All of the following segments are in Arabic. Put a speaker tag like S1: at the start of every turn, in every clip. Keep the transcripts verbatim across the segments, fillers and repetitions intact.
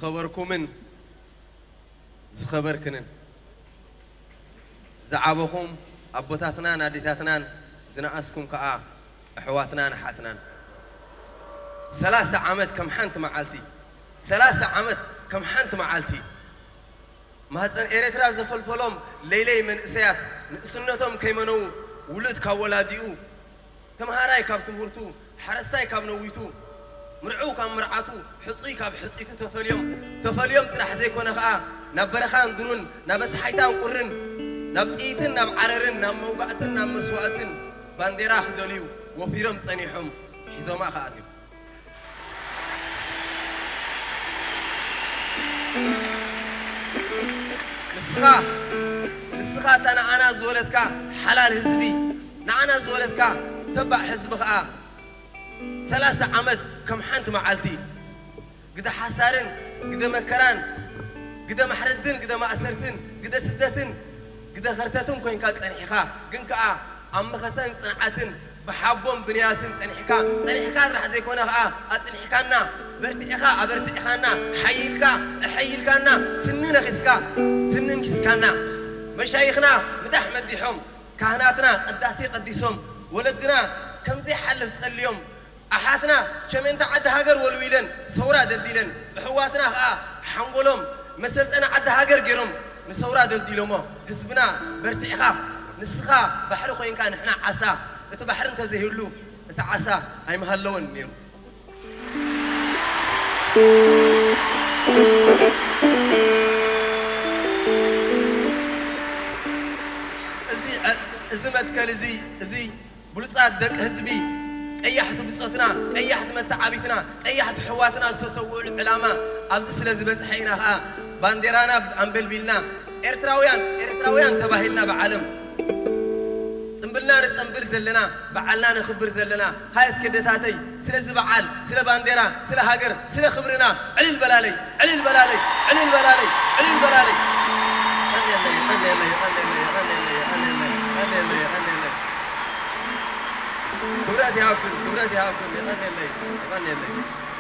S1: زخبركمن زخبركنن زعابكم أبوتاتنا ناديتاتنا زناسكم كأ أحواتنا نحاتنا ثلاثة عمد كم حنت معالتي ثلاثة عمد كم حنت معالتي ما هسن إيرترا زفل فلوم ليلي من إسيات سنتهم كيمنو ولد كولاديو كم هراي كاب تمرتو حرستاي كاب نويتو مرعو كام مرعاتو حصي كاب حصيتو تفليوم تفليوم ترح زي كونه خا نبرخان درون نبس حيتان قرن نبقيتن نب عررن نب موقعتن نب مسواتن بانديرا خدوليو وفيرم صنيحهم حزوما خاتيو نسخة نسخة أنا أنا زولتك حلال حزبي نعنا زولتك تبع حزبك آه ثلاثة عمد كم حنت معالتي قد حسارن قد مكران قد محردن قد مأسرتن قد سدتن قد خرتتن كوين كات صنيحكا جنك آه أم ختن صنعتن بحبهم بنياتن صنيحكا صنيحكا راح زي كونه آه أصنيحكانا برتئخا أبرتئخانا حيلكا حيلكانا سننا خسكا سنن كسكانا مشايخنا مدح مدحهم كهناتنا قداسي قديسهم ولدنا كم زي حلف سليهم أحاتنا كمين تعد هاجر والويلن سورة دلديلن بحواتنا آه حنقولهم مثلت أنا عد هاجر جرم نسورة دلديلهم حسبنا برتئخا نسخا بحر خوين كان إحنا عسى تبحر أنت زهيلو تعسى أي مهلون نيرو زي زمت كالزي زي بلوصات دق حزبي قيحت بصوتنا قيحت متعابيتنا قيحت حواتنا استسووا العلامه ابز سلازي بصحينا بانديرانا امبلبلنا ارتراويان ارتراويان تباهلنا بعالم تنبلنا نتنبل زلنا بعلنا نخبر زلنا هاي اسكدتاتي سلازي بعال سلا بانديرا سلا هاجر سلا خبرنا علي البلالي علي البلالي علي البلالي علي البلالي اني اني اني اني اني اني اني اني اني كبراتي هاكل كبراتي هاكل اني اني اني اني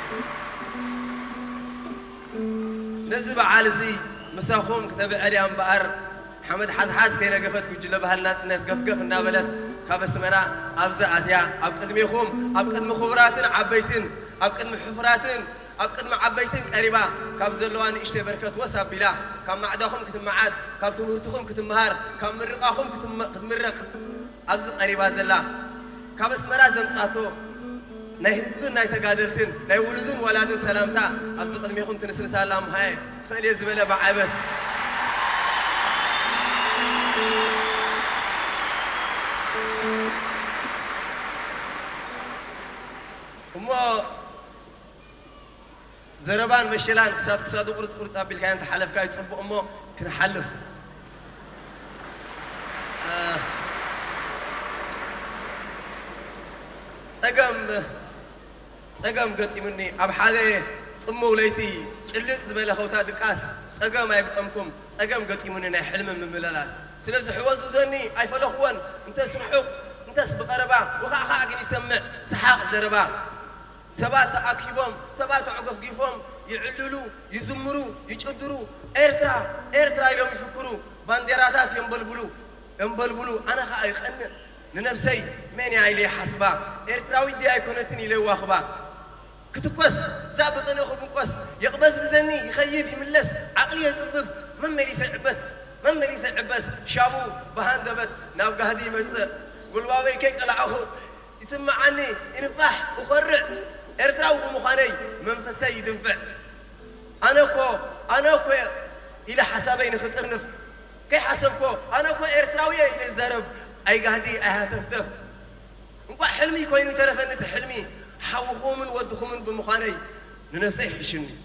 S1: نزب عالزي مساخوم كتب علي انبار حمد حاز حاز كينا قفت كجلا بهالناس انها تقفقف النابلت كابس مرا ابزا اتيا اب قدميكم اب قدم خبراتن عبيتن اب قدم حفراتن اب قدم عبيتن قريبا كاب زلوان اشتي بركت وساب بلا كاب معداكم كتمعاد كاب تمهرتكم كتمهار كاب مرقاكم كتمرق ابز قريبا زلا كابس مرا زمصاتو ناي حزبن ناي تقادلتن ناي ولدن ولادن سلامتا ابز قدميكم تنسن سلام هاي خلي زبله بعبت وما زربان مشلان كساد كساد وقرط قرط قبل كانت حلف كاي صبو امو كنحلف آه. صقم صقم قطي مني اب حاله صمو ليتي قلت زبله خوتا دقاس صقم ايقطمكم صقم قطي مني ناي حلم من مللاس سلازي حوازو زني اي فلخون انت سرحوق انت بقربا وخاخا اجي يسمع سحاق زربا سبات تأكيبهم سبات عقف قيفهم يعللوا يزمروا يجدروا إيرترا إيرترا اليوم يفكروا بانديراتات ينبلبلوا ينبلبلوا أنا خايخ أن لنفسي من يعيلي حسبا إيرتراوي دي أيكونتني لو أخبا كتقوس زابط أنا أخو بنقوس يقبس بزني يخيد يملس عقلي يزبب من مريس عبس من مريس عبس شابو بهاندبت نابقى هدي مزق قلواوي كيك قلعه يسمع عني ينفح وخرع إرتراو بمخاني منفسي يدنفع أنا كو أنا كو إلى حسابين خطر نف كي حسبكو أنا كو إرتراوية إلى الزرب أي قهدي أهتفتف نقول حلمي كوين ترفنت حلمي حوخو من ودخو من بمخاني لنفسي حشني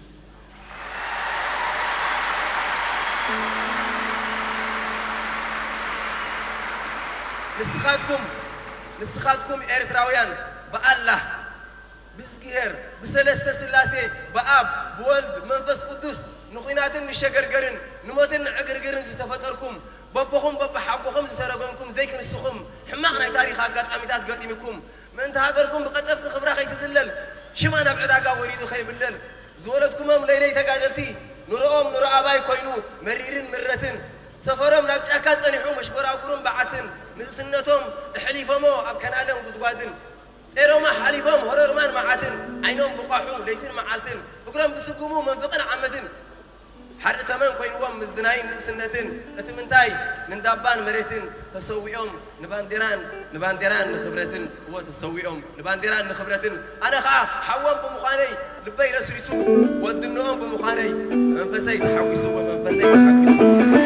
S1: نسخاتكم نسخاتكم إرتراويان بالله بسكير بسلسة سلاسي بأب بولد منفس قدوس نخيناتن نشجرجرن نموتن عجرجرن زتفتركم بابهم باب حقهم زترجمكم زي كنسخم حمقنا تاريخ حقات أميتات قديمكم من تهاجركم بقدفت خبرة خي تزلل شو ما نبعد عقا وريدو خي بالليل زولتكم أم ليلة تقادلتي نرأم نرى أباي كوينو مريرين مرتين سفرهم نبجع كازن يحوم مشكورا وكرم بعتن نسنتهم حليفهم أب كان آدم قدوادن إيرما حليفهم هررمان معتن عينهم بقاحو ليتين معالتن بكرم بسكومو منفقنا عمدن حرق تمام كوينوهم مزناين سنتين أتمنتاي من دابان مريتن تسويهم نبانديران نبانديران نخبرتن هو تسويهم نبانديران نخبرتن أنا خا حوام بمخاني لبي رسول يسوع ودنهم بمخاني منفسي تحوي سوا منفسي تحوي سوا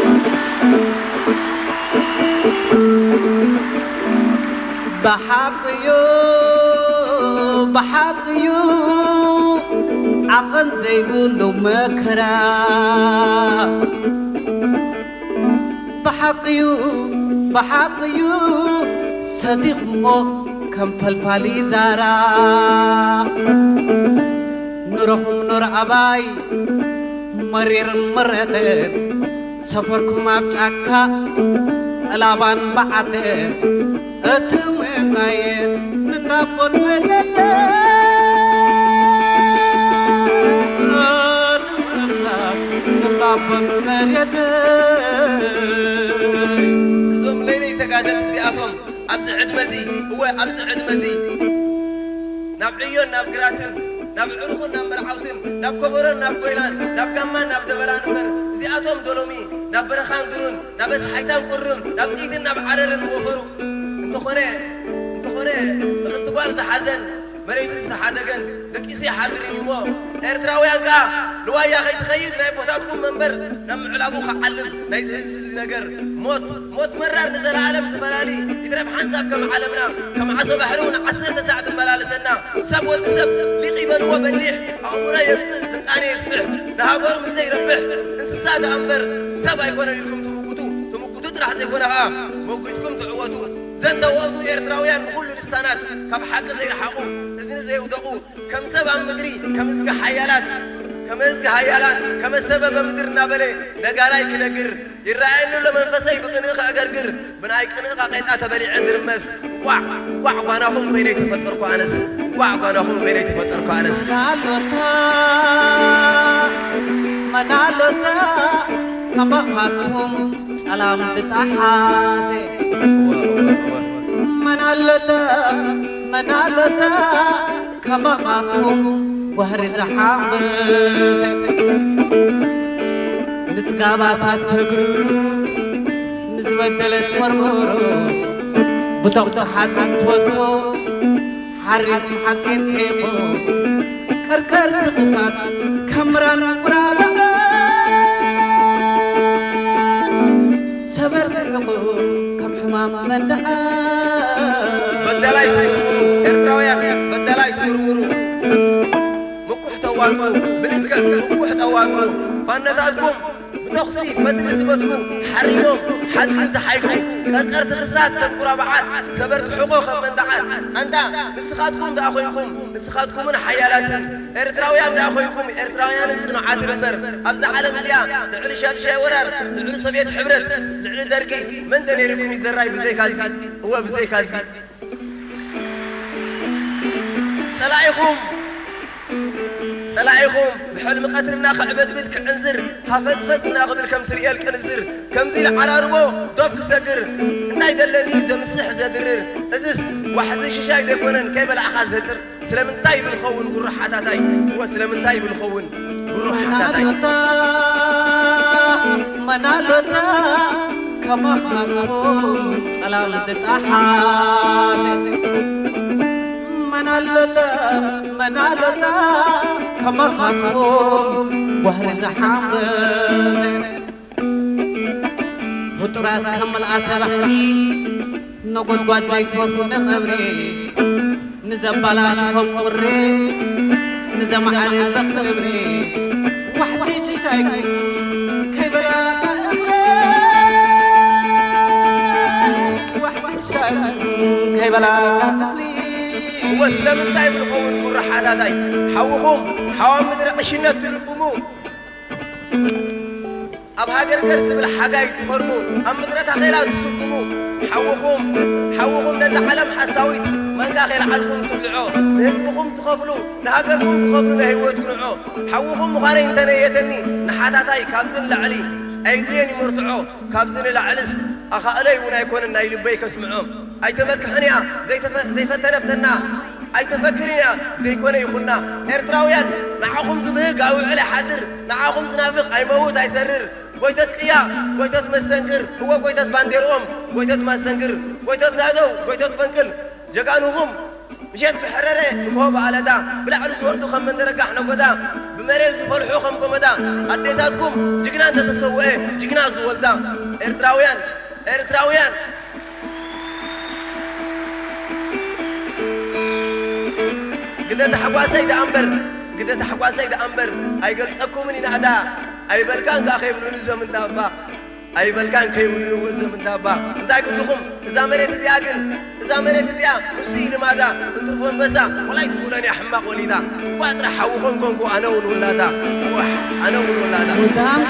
S2: بحقيو بحقيو عقل زيبولو مكرا بحقيو بحقيو صديق مو كم فلفالي زارا نورهم نور أباي مرير مرتين سفركم أبجاكا الابان بعتر أتمنى ننبون مدتر ننبون مدتر زوم ليلي تقادم زياتهم أبزعد مزي هو أبزعد مزي نبعيون نبقراتن نبعرخون نبرعوتن نبكبرون نبقويلان نبكمان نبدبلان مر زياتهم دولومي نبرخان درون نبس حيتان قرم نبقيدن نبعررن وفرو انتو خونه انتو خونه بخطقوار زحزن مريتو زحادقن دكيسي حادرين يمو إرتراويان كا لوايا خي تخيد ناي بوتاتكم منبر نمعلابو خعلم نايز حزب زي نقر موت موت مرار نزل عالم تبلالي يترف حنساب كم عالمنا كم عصب بحرون عصر ساعة بلالزنا سب والتسب لقيبا هو بليح عمره يمسن سنتاني يسمح لها قرم زي ربح انسساد أنبر سبا يكون لكم تمكتو تمكتو ترح زي كونها موكتكم تعوتو زنتا ووضو إرتراويان بخلو للسانات كم حق زي رحقو إذن زي ودقو كم سبا مدري كم ازق حيالات كم ازق حيالات كم السبب مدرنا بلي نقالاي كنقر يرعينو لمن فسي بقنقع قرقر بناي قنقع قيتات بلي عندر مس وع وع قاناهم بيني تفتركو أنس وع قاناهم بيني تفتركو أنس منالوتا منالوتا نبخاتهم سلام بتحاتي منالوتا منالوتا كمخاتهم وهر زحام نتقابات تقررو نزبدلت مرمورو بطاق صحات توتو حرق حتين ايقو كركر تغسات كمران قرابا سبر برمو كم حمام من دقا
S1: بدلاي تمرمرو إرتراويا بدلاي تمرمرو مكوح تواتو بنبكر مكوح تواتو فانتاتكم بتخصيف متنسبتكم حريهم حد زحيكم كركر تغرسات كنقرا بعد سبرت حقوق من دعال أنت نسخاتكم دا أخويكم نسخاتكم من حيالات إرتراويا دا أخويكم إرتراويا نسخنا عاتر البر أبزع على مليان نعلي شاد شاي ورار نعلي صبيت حبرت نعلي درقي من دنيركم يزراي بزي كازي هو بزي كازي سلايكم سلايكم بحلم قتلنا خعبت بيتك عنزر حفظ فزنا قبل كم سريال كنزر كم زيل على ربو دوبك سقر انتاي دلني زمسح زدرر ازس وحزي ششاي دكونن كيف العخاز هتر سلام انتاي بالخون بالروحاتاي هو سلام انتاي بالخون بالروحاتاي
S2: منالوتا كما خاكم سلام دتاحات منالوتا منالوتا كما خاطهم وهر زحام وطرات كملعات بحري نقود قوات زيت فوقو نخبري نزبالاشكم قري نزمحاني بخبري وحدي شايكم كيبلا أمري وحدي شايكم كيبلا أمري
S1: هو سلام انتاي بالخون بالروحاتاي حوهم حوام مدري قشنة تلقمو
S2: أب هاجر كرس بالحاجة تفرموا أم مدرتها خيلات تسكموا حوخهم حوخهم نزع علم حساويت ما كاخيل علكم سلعوا نهزمكم تخافلوا نهاجركم تخافلوا نهيوت قنعوا حوخهم مخارين تنيتني نحاتاتاي كابزن لعلي أيدريني مرتعوا كابزن لعلس أخالي ونا يكون النايل بيك اسمعهم أي تمكحنيا زي تف... زي فتنفتنا أي تفكرينا زي كونه يخنا إرتراويان نعاكم زبق أو على حدر نعاكم زنافق أي موت أي سرر قويتت قيا قويتت مستنكر هو قويتت بانديرهم قويتت مستنكر قويتت نادو قويتت فنكل جقانوهم مشيت بحرره وهو على دا بلا عرس وردو خم من درقحنا وقدا بمريز فرحو خم قمدا أديتاتكم جقنا أنت تسوي جقنا زولدا إرتراويان إرتراويان قدرت حقوا سيد أمبر قدرت حقوا سيد أمبر أي قلت أكو مني نهدا أي بلكان كا خيبرون الزمن دابا أي بلكان خيبرون الزمن دابا أنت قلت لكم إذا مريت زياقل إذا مريت زياق مستي لماذا انترفون بسا ولا يتقولون يا حماق وليدا وأطرح حوخون كونكو أنا ونولادا وح أنا ونولادا
S3: قدام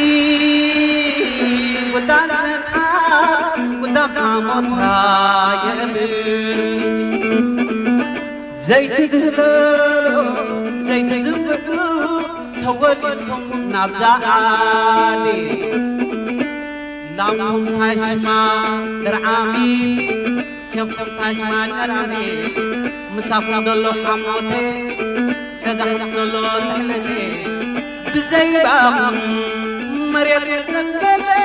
S3: كبدي قدام الآن قدام عمطها يا أمير زيت دهلو زيت دهلو تولدكم نبزا عالي لامكم تاشما درعامين سيفكم تاشما جرامي مسافر دلو حموتي غزاكم دلو تحللي بزيبا مريض البلد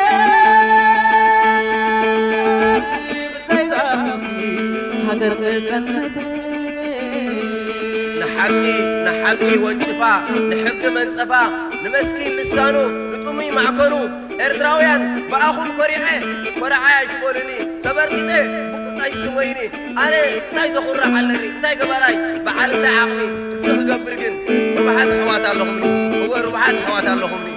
S3: بزيبا هدر البلد
S2: نحكي نحكي ونشفا نحكي من صفا نمسكين لسانو نطمي معكنو إردراويان بأخون كوريحي كوريحي يجبولني تبرتيتي بقطعي سمويني أنا تاي زخور رحلني تاي قبراي بعد تاي عقني تسكف قبرقن ربحات حوات اللهمني هو ربحات حوات اللهمني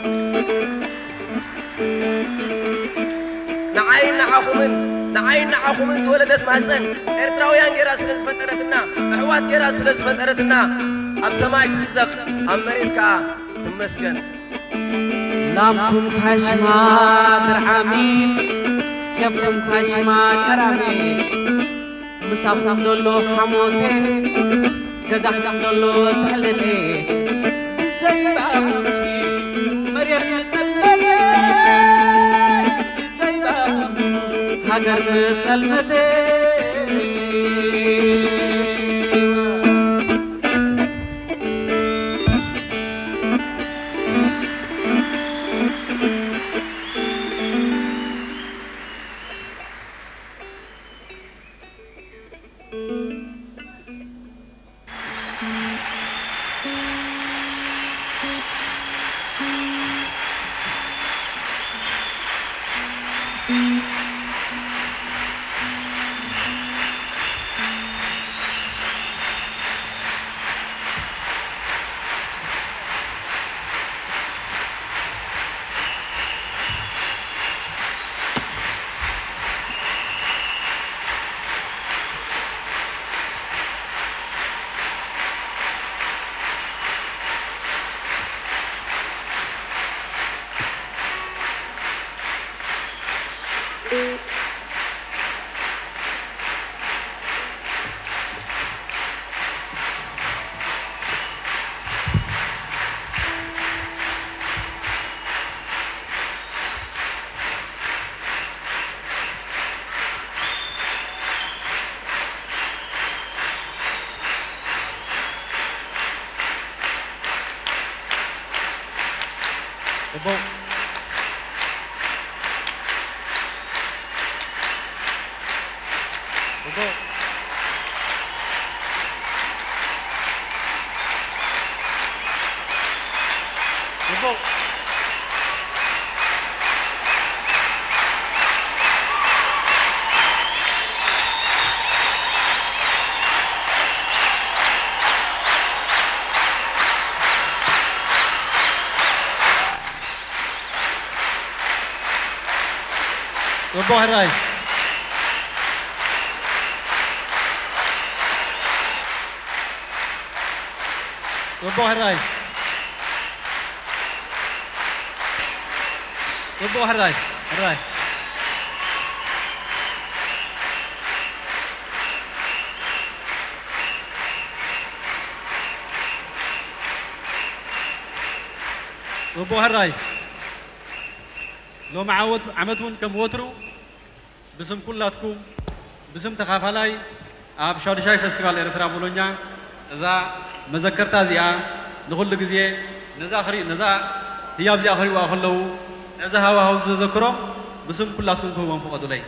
S2: نعاين نعاخمن نعاين نعاخمن زولدت مهزن إردراويان جيرا سلس فترتنا أحوات جيرا سلس فترتنا أب سماي تصدق أم مريد كا تمسكن
S3: لامكم تاشما درعامين سيفكم تاشما كرامين مسافكم دولو حموتي غزاكم دولو تحللي بزيبا مشي مريم تلمدي بزيبا هاجر تلمدي
S4: Boa Rai. Boa Rai. صبوا هراي هراي صبوا هراي لو معود عمتون كم وترو بسم كلاتكم بسم تخافلاي أب شادشاي فستيفال إرترا بولونيا إذا مذكرتا زيا نقول لك زي نزا خري نزا هي أبزي آخري وآخلو نزا هوا هوز ذكرهم بسم كلاتكم كوهم فوق دولي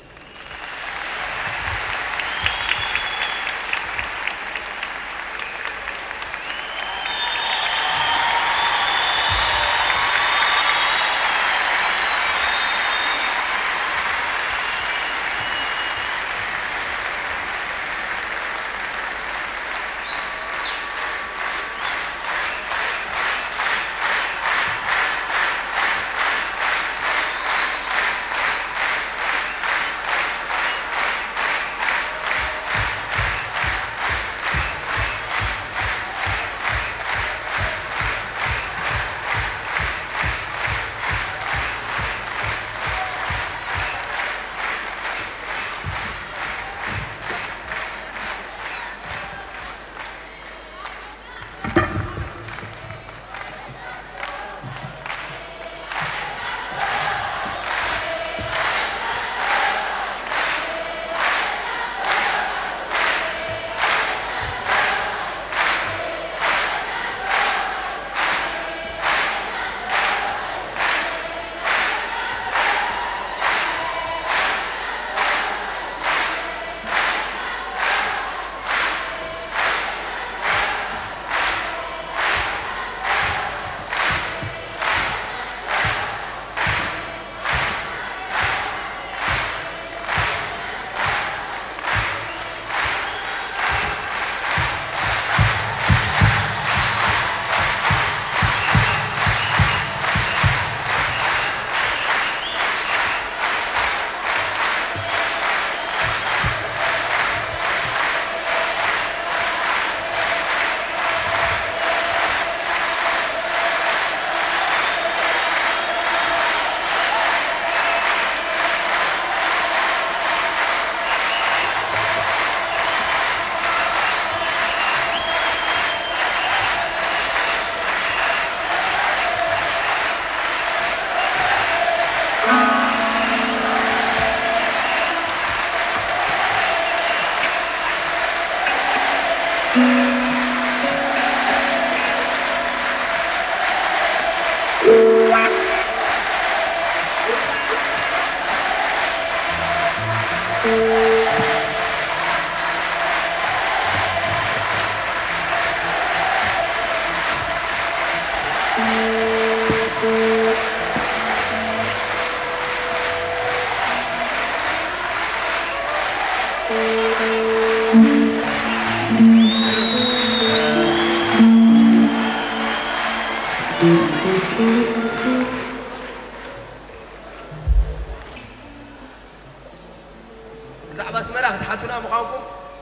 S2: زعبا سمرا تحطنا مقامكم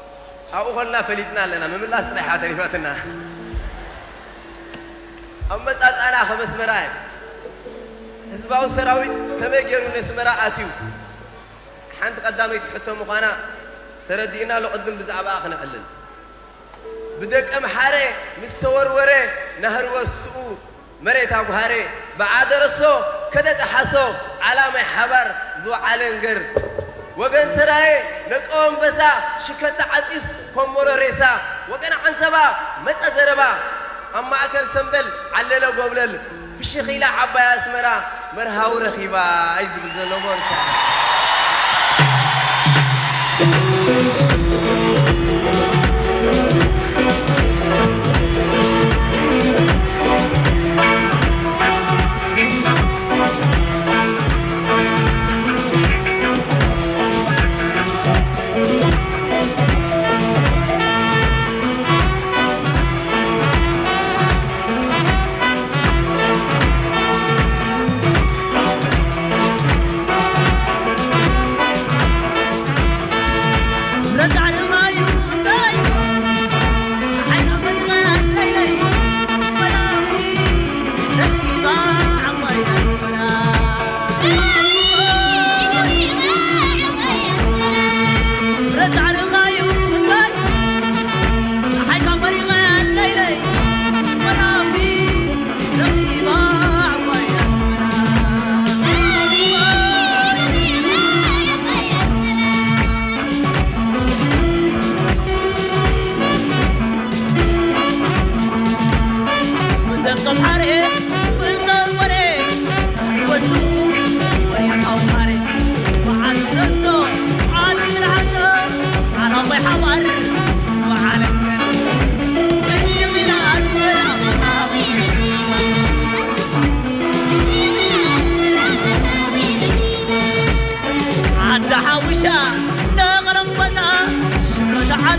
S2: أو خلنا فليتنا لنا من الله استريحة تريفاتنا أما ساس أنا خمس مراي حزباو سراوي كم يجرون نسمرا آتيو حنت قدامي تحطهم مقانا تردينا لو قدم بزعبا أخنا حلل بدك أم حاري مستور وري نهر وسوء مريت أبو هاري بعد رسو كده تحسو علامة حبر زو علنجر وجن سراي نقوم بسا شكت عزيز كمور ريسا وجن عنسبا متأزربا أما أكل سنبل علّل وقبلل في الشخيلة عبايا اسمرا مرهاو رخيبا عايز بالزلمون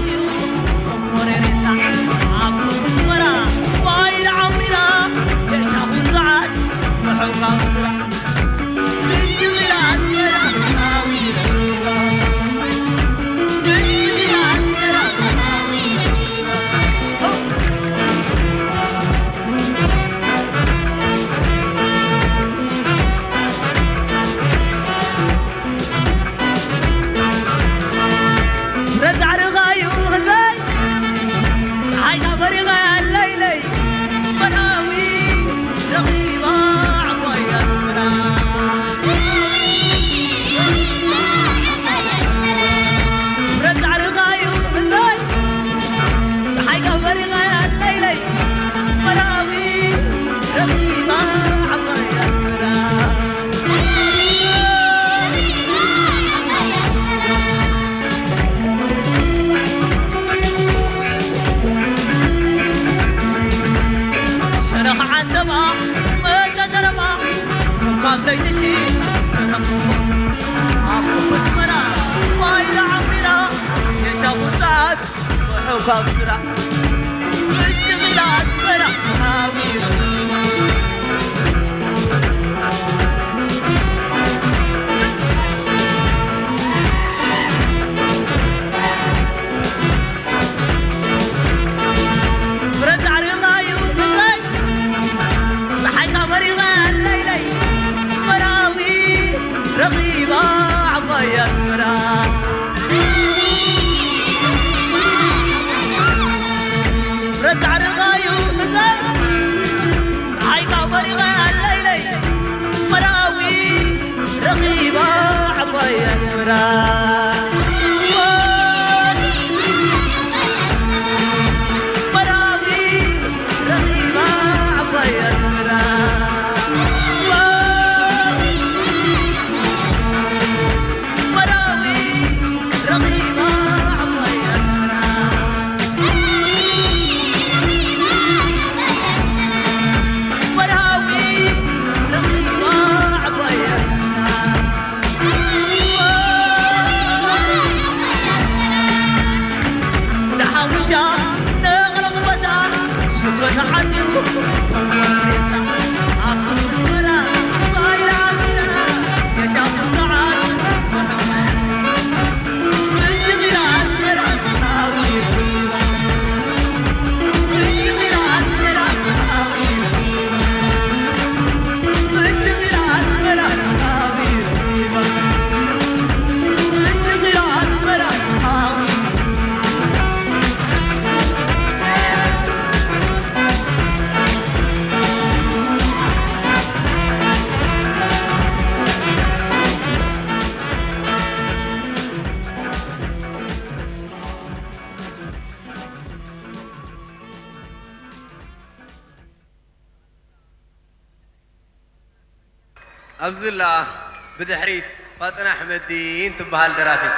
S2: أبزلا بدحريت فاطمة أحمد دين تبهال درافي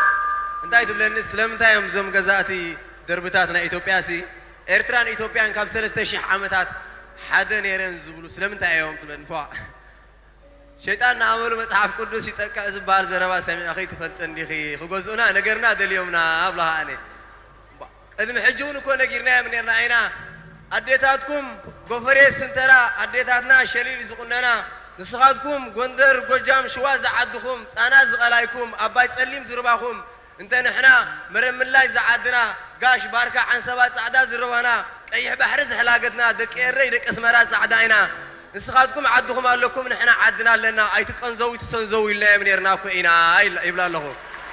S2: انتاي تبلن سلام تايم زم غزاتي دربتاتنا إثيوبياسي إرتران إثيوبيان كاب سلسة شيح عمتات حدا نيرن زبلو سلام تايم تبلن فوا شيطان نعملو مصحف قدوس يتقع زبار زربا سامي أخي تفلتن دي خي خغوزونا نغرنا دليومنا أبلها أني إذن حجون كو نغيرنا منيرنا أينا أديتاتكم غفري سنترا أديتاتنا شليل زقننا نسخاتكم غندر غجام شواز عدكم انا زغلايكم اباي تصليم زرباكم انت نحنا مرم الله زعدنا قاش باركه عن سبات صعدا زربنا قيح بحر زحلاقتنا دقيري دق اسمرا صعداينا نسخاتكم عدكم لكم نحنا عدنا لنا ايتقنزو تسنزو الا منيرناكو اينا يبلا له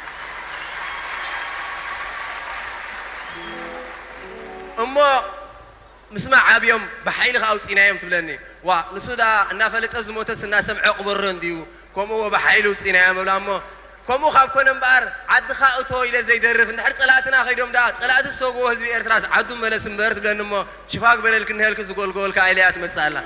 S2: امو مسمع ابيوم بحيل خاوصينا يوم تبلني ونسودا نافلت أزموتس الناس سمع قبرن ديو كمو بحيلو سينا مولامو كمو خاب كونن بار عد خاوتو إلى زي درف نحر طلعتنا خيدوم دا طلعت السوق وهزبي إرتراس عدو ملس مبرت بلنمو شفاق بريل كنهلك زقول قول كايليات مسالا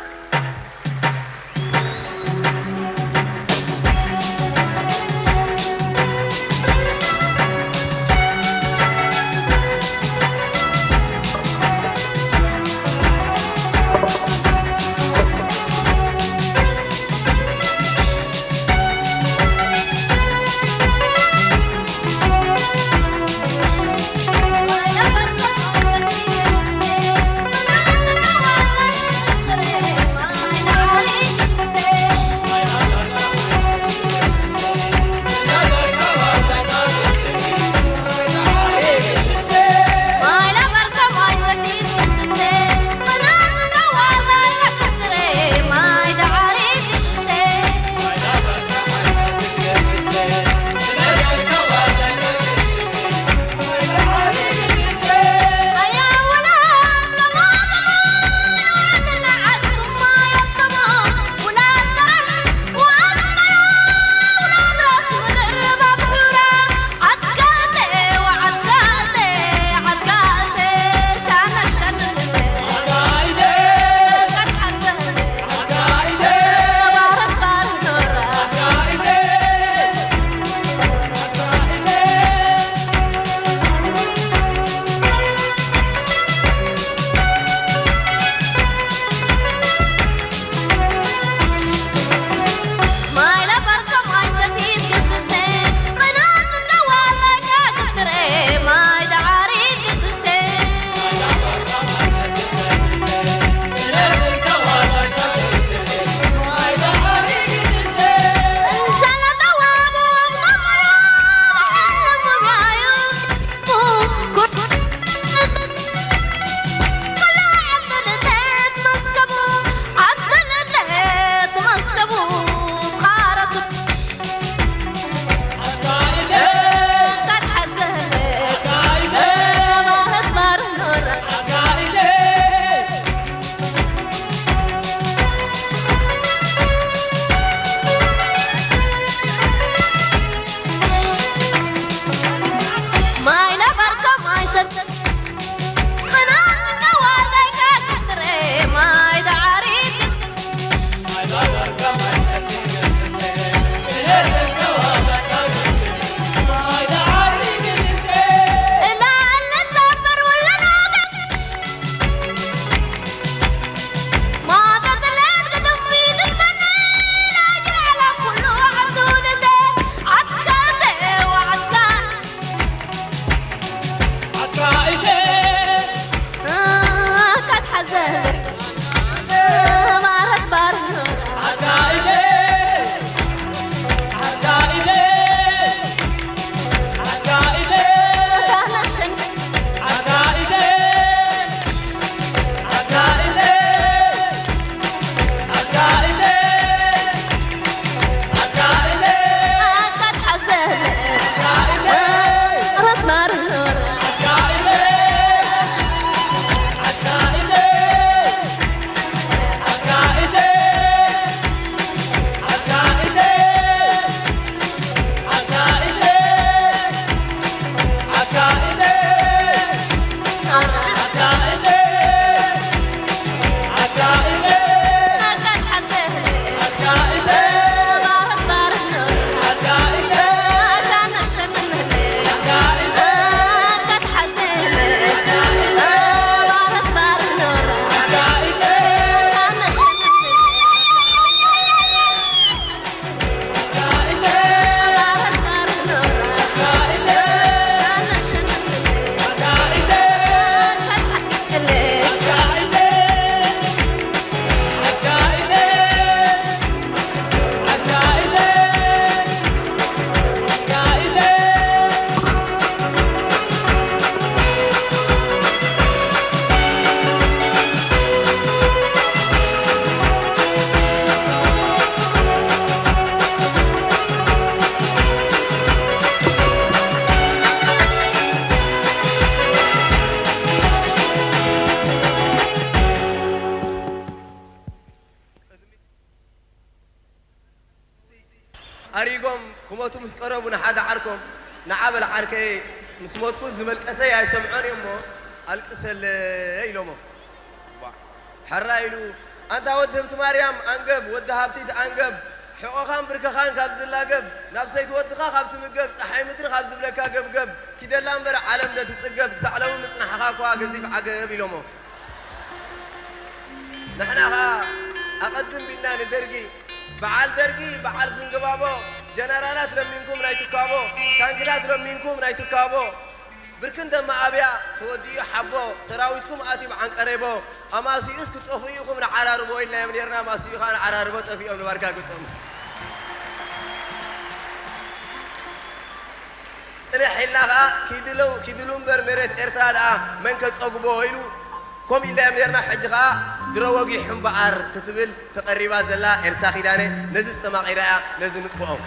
S2: موتو مسقربونا حدا عركم نعبل عركي مسموتكو زملقسي اي سمعوني امو القسل ايلومو حرايلو انت ودهبت مريم انقب ودهبتي انقب حقوقان بركخان كابزلا قب نفسيت ودخا خابت مقب صحي مدري خابز بلكا قب قب كده لامبر عالم ده تسقب سعلو مصنع حقاكوا قزيف عقب يلومو نحنا اقدم بالله ندرقي بعال درقي بعال زنقبابو جنرالات لمنكم رايتكابو تانكلات لمنكم رايتكابو بركن دم ابيا توديو حبو سراويتكم اتي عن قريبو اما سيس كطفيكم عراربو الا يمنيرنا ما سي خان عراربو طفي ابن باركا قصم صلح الله كيدلو كيدلون برمرت ارتالا من كصقبو يلو كم إلا يمنيرنا حجها دروغي حنبعر كتبل تقريبا زلا ارسا خيدانه نزل سما قراء نزل نطبقو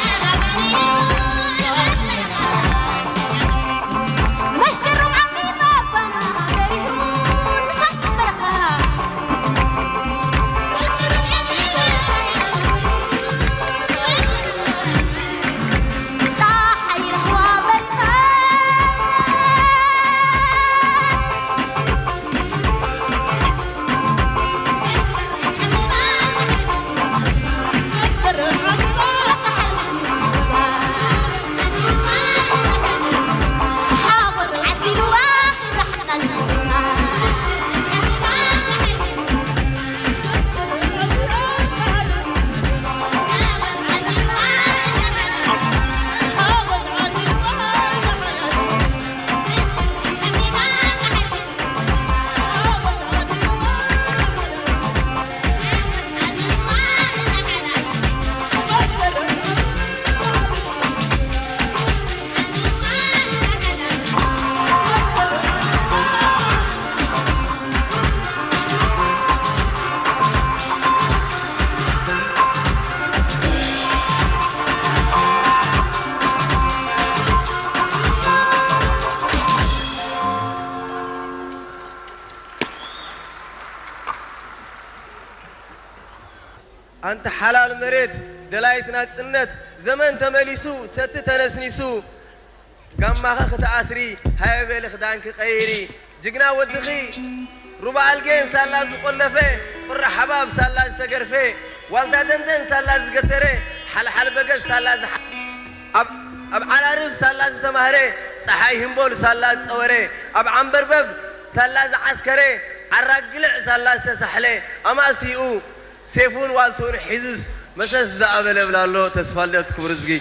S5: مسكر عمي ما
S2: أنت حلال مريت دلايت ناس النت زمن تمليسو ست تنسنيسو قام ما خت عسري هاي بيل خدانك قيري جقنا ودخي ربع الجين سالاز قلفه قر حباب سالاز تقرفه والدا دندن سالاز قتره حل حل بقى سالاز أب أب على رب سالاز تمهره صحي همبول سالاز صوره أب عنبربب سالاز عسكري عرقلع سالاز تسحله أما سيئو سيفون والتون حزوز مساس ذا أبل بلالو تسفالي تكبر رزقي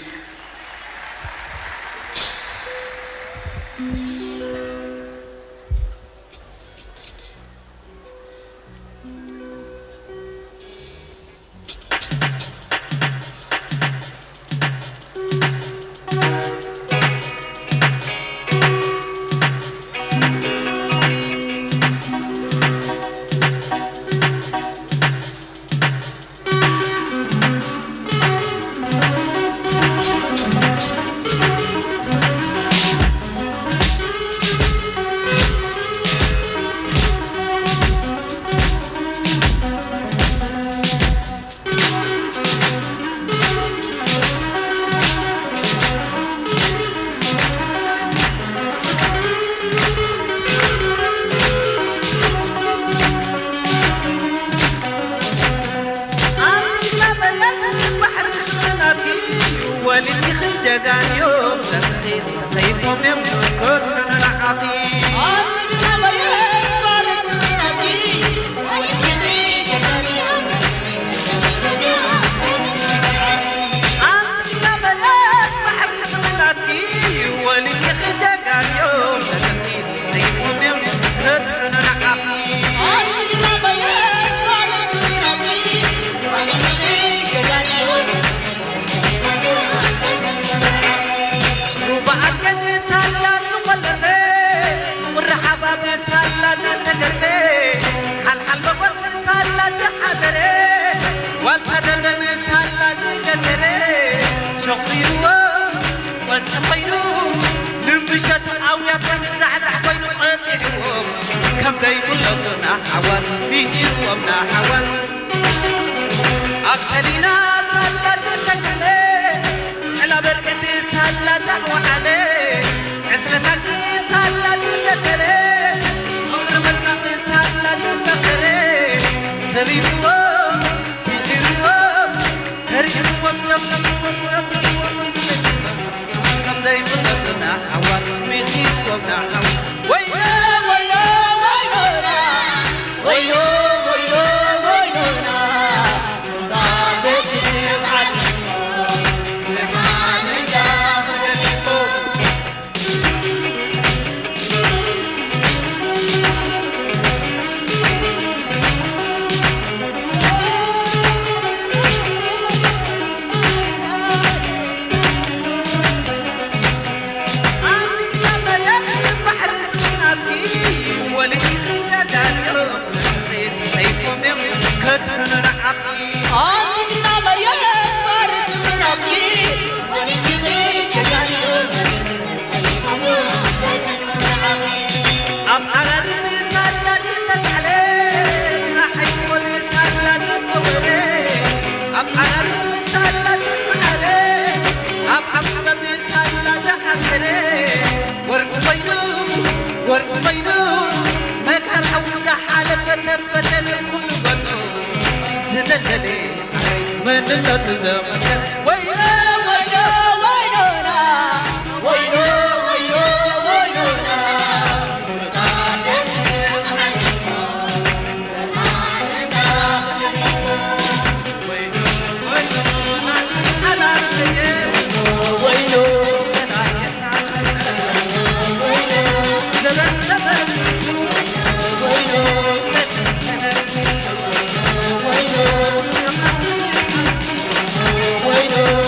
S5: Wait,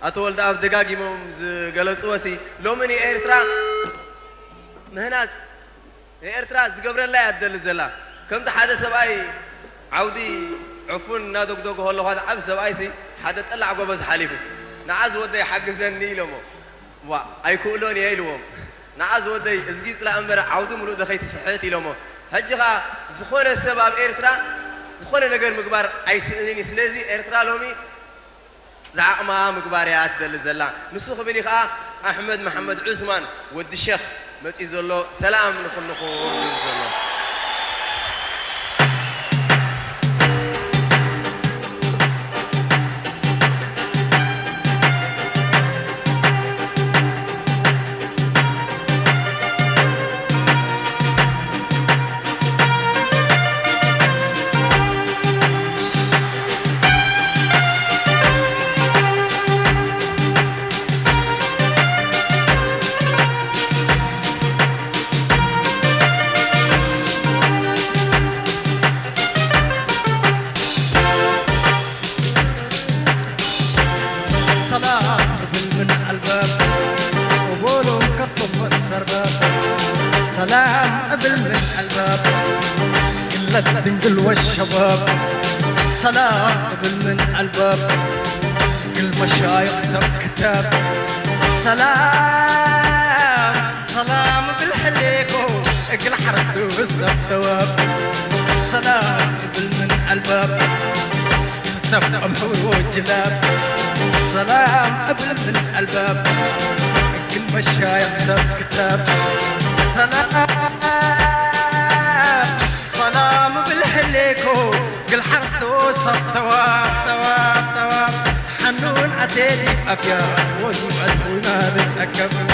S2: أتولد أف دقاقي ممز جلس وسي لو مني إيرترا مهنات إيرترا زقبر الله يعدل الزلا كم تحدث سبعي عودي عفون نادوك دوك هلا هذا عب سبعي سي حدا طلع قبز حليفه نعز ودي حق زني لهم وا أيكولون يلوم نعز ودي إزقيس لا أمبر عودو ملو دخيت صحتي لهم هجها زخون السبب إيرترا زخون نجار مقبار أي سنين سلزي إيرترا لومي زعق ما مقباريات دل الزلا نسخ بني خا أحمد محمد عثمان ود الشيخ مسي زلو سلام نخل نخو زلو
S5: سلام قبل من الباب كل الدنقل والشباب سلام قبل من الباب كل مشايخ سب كتاب سلام سلام بالحليكو كل حرستو بالسب تواب سلام قبل من الباب كل سب محور وجلاب سلام قبل من الباب كل مشايخ سب كتاب سلام سلام بالحليكو كل حرس وصف تواب تواب تواب حنون عتيلي أفياد وزوجة ونادي أكبر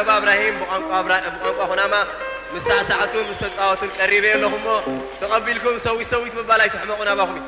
S2: زربا إبراهيم بقنقا بقنقا هناما مستعسعتون مستعسعتون قريبين لهم تقبلكم سوي سوي تبالاي تحمقنا باخمي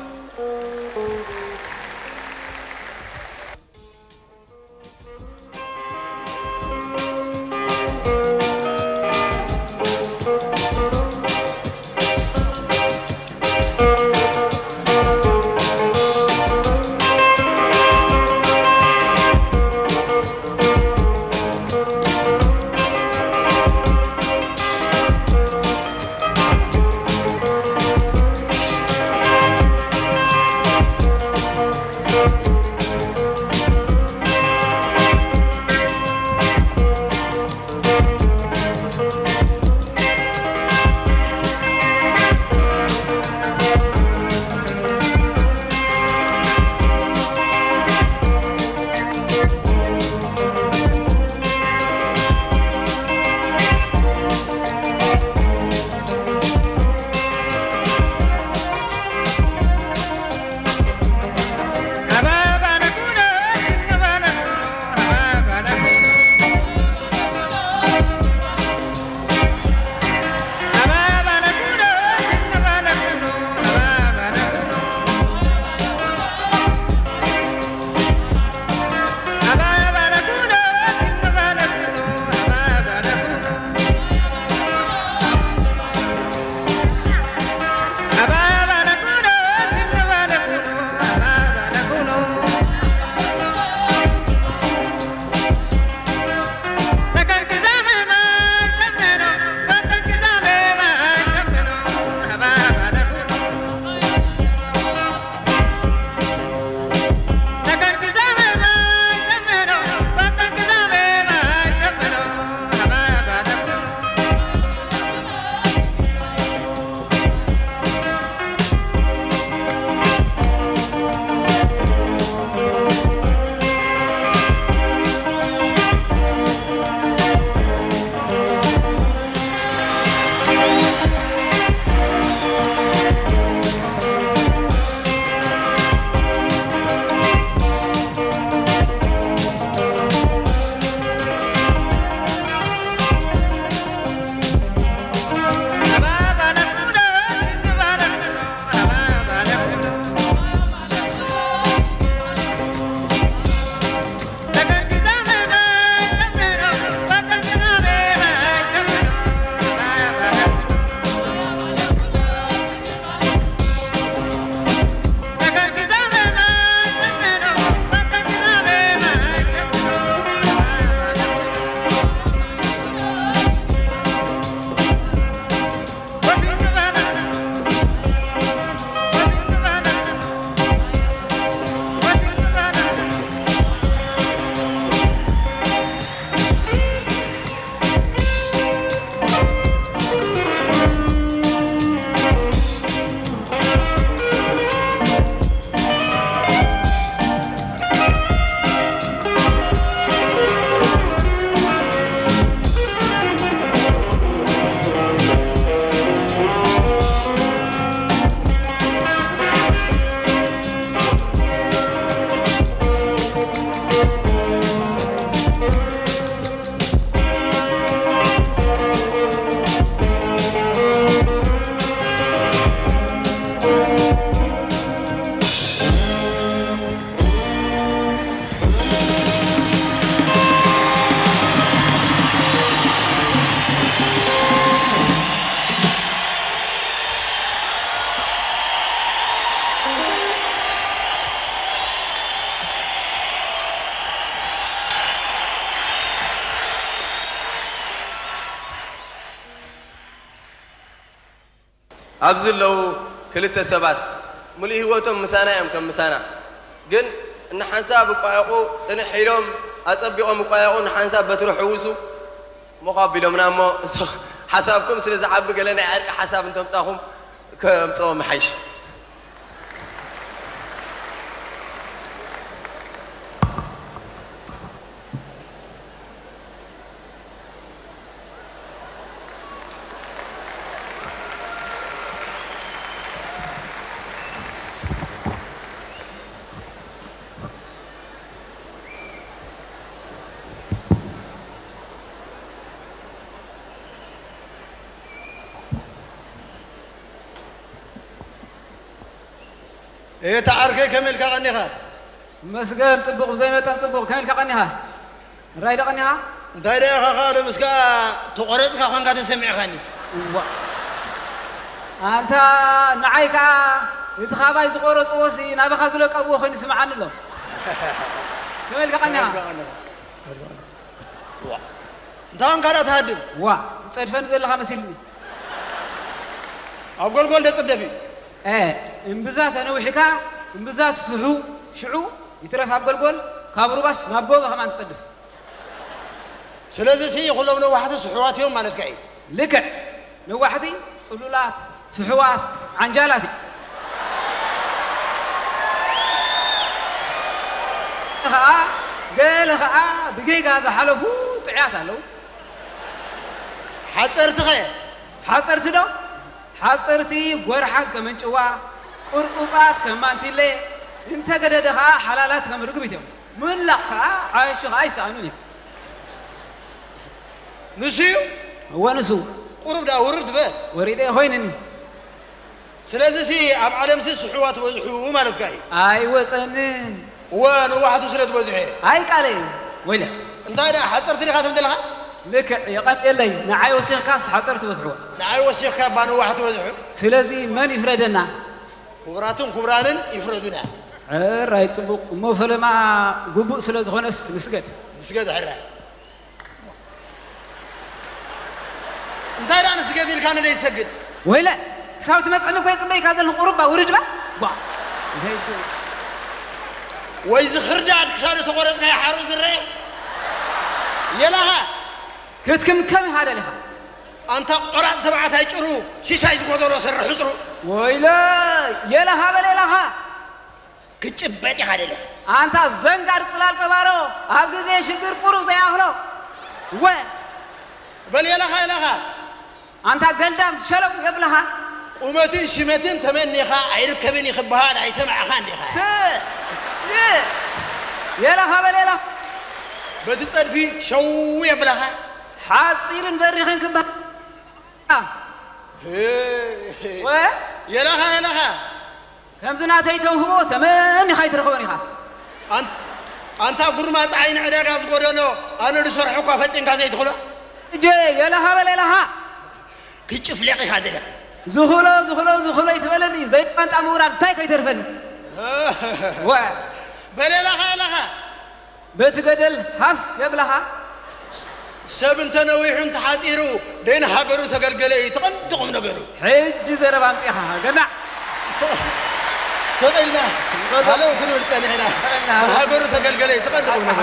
S2: أبزل لو كلتا سبات ملي هوتهم مسانا يوم كم مسانا جن إن حنساب قايقو سنة حيلهم أصبيقهم قايقو حنساب بتروح وسو مقابلهم نامو حسابكم سنة زعب قالنا حساب أنتم صاحهم كم صوم محيش
S5: إيه تعركي كمل كغنيها
S3: مسجن صبغ زي ما تنصبغ كمل كغنيها رايد غنيها
S5: دايرة خالد مسكا تقرص كخان قاعد تسمع غني
S3: أنت نعيكا يتخابى يزقرص وسي نبي خزلك أبوه خلني سمعنا له كمل كغنيها
S5: دان قاعد تهدم
S3: وا تصدفن زي الخمس يلمي
S5: أقول قول ده صدفي
S3: إيه إنبزات أنا وحكا إنبزات سحو شعو يترف أقول قول كابرو بس ما بقول كمان تصدف
S5: سلازي سي يقولوا من واحد سحوات يوم ما نتكعي
S3: لك نوحدي صلولات سحوات عنجالاتي ها قال ها دقيقة هذا حلفو طعياتها لو
S5: حصرت خير
S3: حصرت له حصرتي غرحات كمن جوا قرصوصات كمان تلي انت قددها حلالات كم رقبتهم من لا عايش عايش عنوني
S5: نسيو
S3: هو نسو
S5: قرب دا ورد به
S3: وريده هوينني
S5: سلازي سي اب عالم سي سحوات وزحو ما نتكعي
S3: اي وصنن
S5: وانا واحد سلت وزحي
S3: اي قالي ويلا
S5: انت دا حصرت لي خاتم دلها
S3: لك يقل لي نعاي وسيخ كاس حصرت وزحو
S5: نعاي وسيخ كابانو واحد وزحو
S3: سلازي من يفردنا
S5: كبراتون كبرانن يفردنا
S3: راي صبوق مو فلما غبو سلاز خونس نسجد
S5: نسجد حرا انت دا نسجد اللي كان يسجد
S3: ويلا ساوت مصنف كويس مي كازل القربه ورد با با
S5: ويز خرداد كسانه تقرص يا حارس الري يلاها
S3: كتكم كم هذا لها
S5: انت قرات تبعت هيجرو شيشاي زقودو سر حصرو
S3: ويلا يلاها بليلاها
S5: كچبت هذا
S3: انت زنگار صلال كبارو اب غزي شجر قرب زياخلو و
S5: بل يلاها يلاها
S3: انت قلدام شلو يبلها
S5: قومتين شمتين تمنيخا عيركبني يخبها لا يسمع خانديخا
S3: س يلاها بليلا
S5: بتصدفي شو يبلها
S3: حاصيرن بريخن كبا و
S5: يلاها يلاها
S3: كم زناتي توهبو تمني خايت رخونيها
S5: انت انت غرمات عين عداغا زغودلو انا نسرحو كفتين كازي تخلو
S3: جي يلاها بليلاها
S5: كيچفلقي هذا
S3: زخلو زخلو زخلو يتبلني زي انت اموران تاي كيترفني و
S5: بليلاها يلاها
S3: بتقدل حف يبلها
S5: سبن تنويح انت حاطيرو دين هاغرو تغلغلي تقندقم نغرو
S3: حج زرب امصيها غنا
S5: سقينا هلو كنو لصاني هنا هاغرو تغلغلي تقندقم نغرو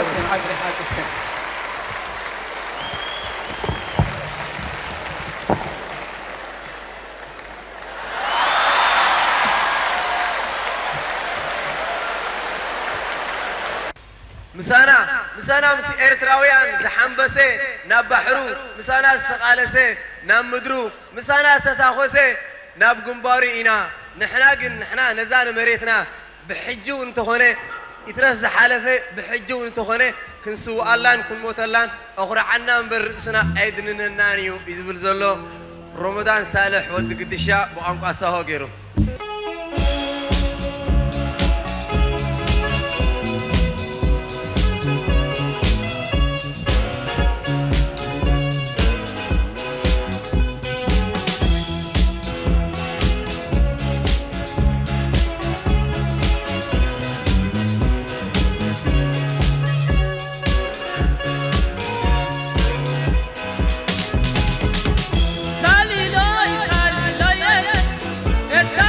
S2: مسانا مسانا مس إرتراويان زحمبسة ناب بحرو مسانا استقالسة ناب مدرو مسانا استتاخوسة ناب جنباري إنا نحنا جن نحنا نزان مريتنا بحجو انتخونه يترس حالفه بحجو انتخونه كنسو اللان كن موت اللان أخرى عنا برسنا أيدن النانيو يزبل زلو رمضان صالح ود قدشة بأنقى سهو غيره
S6: Sali loy, sali loy, esa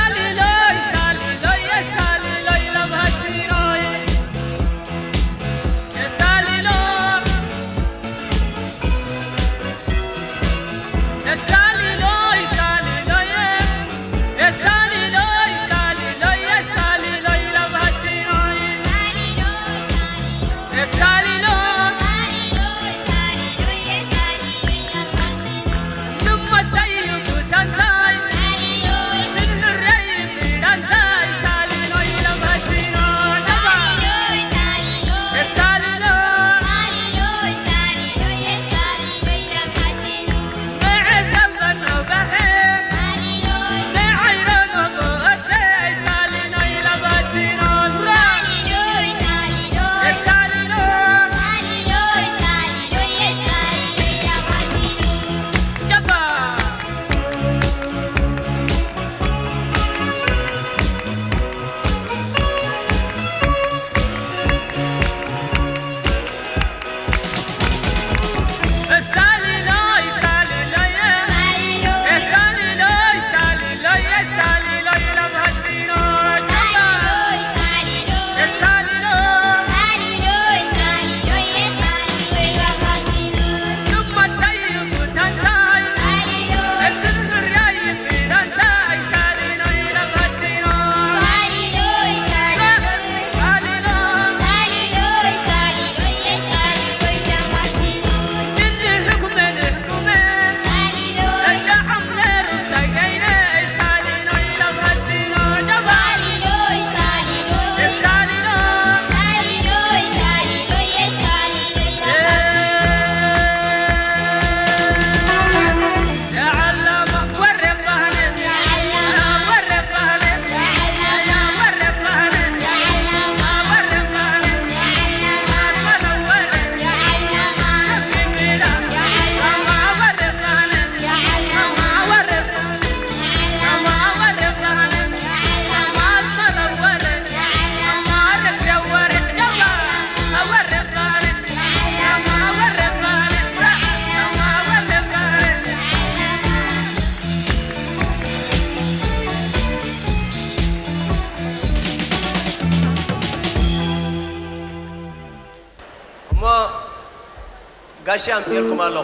S2: قاشي أمسيركم الله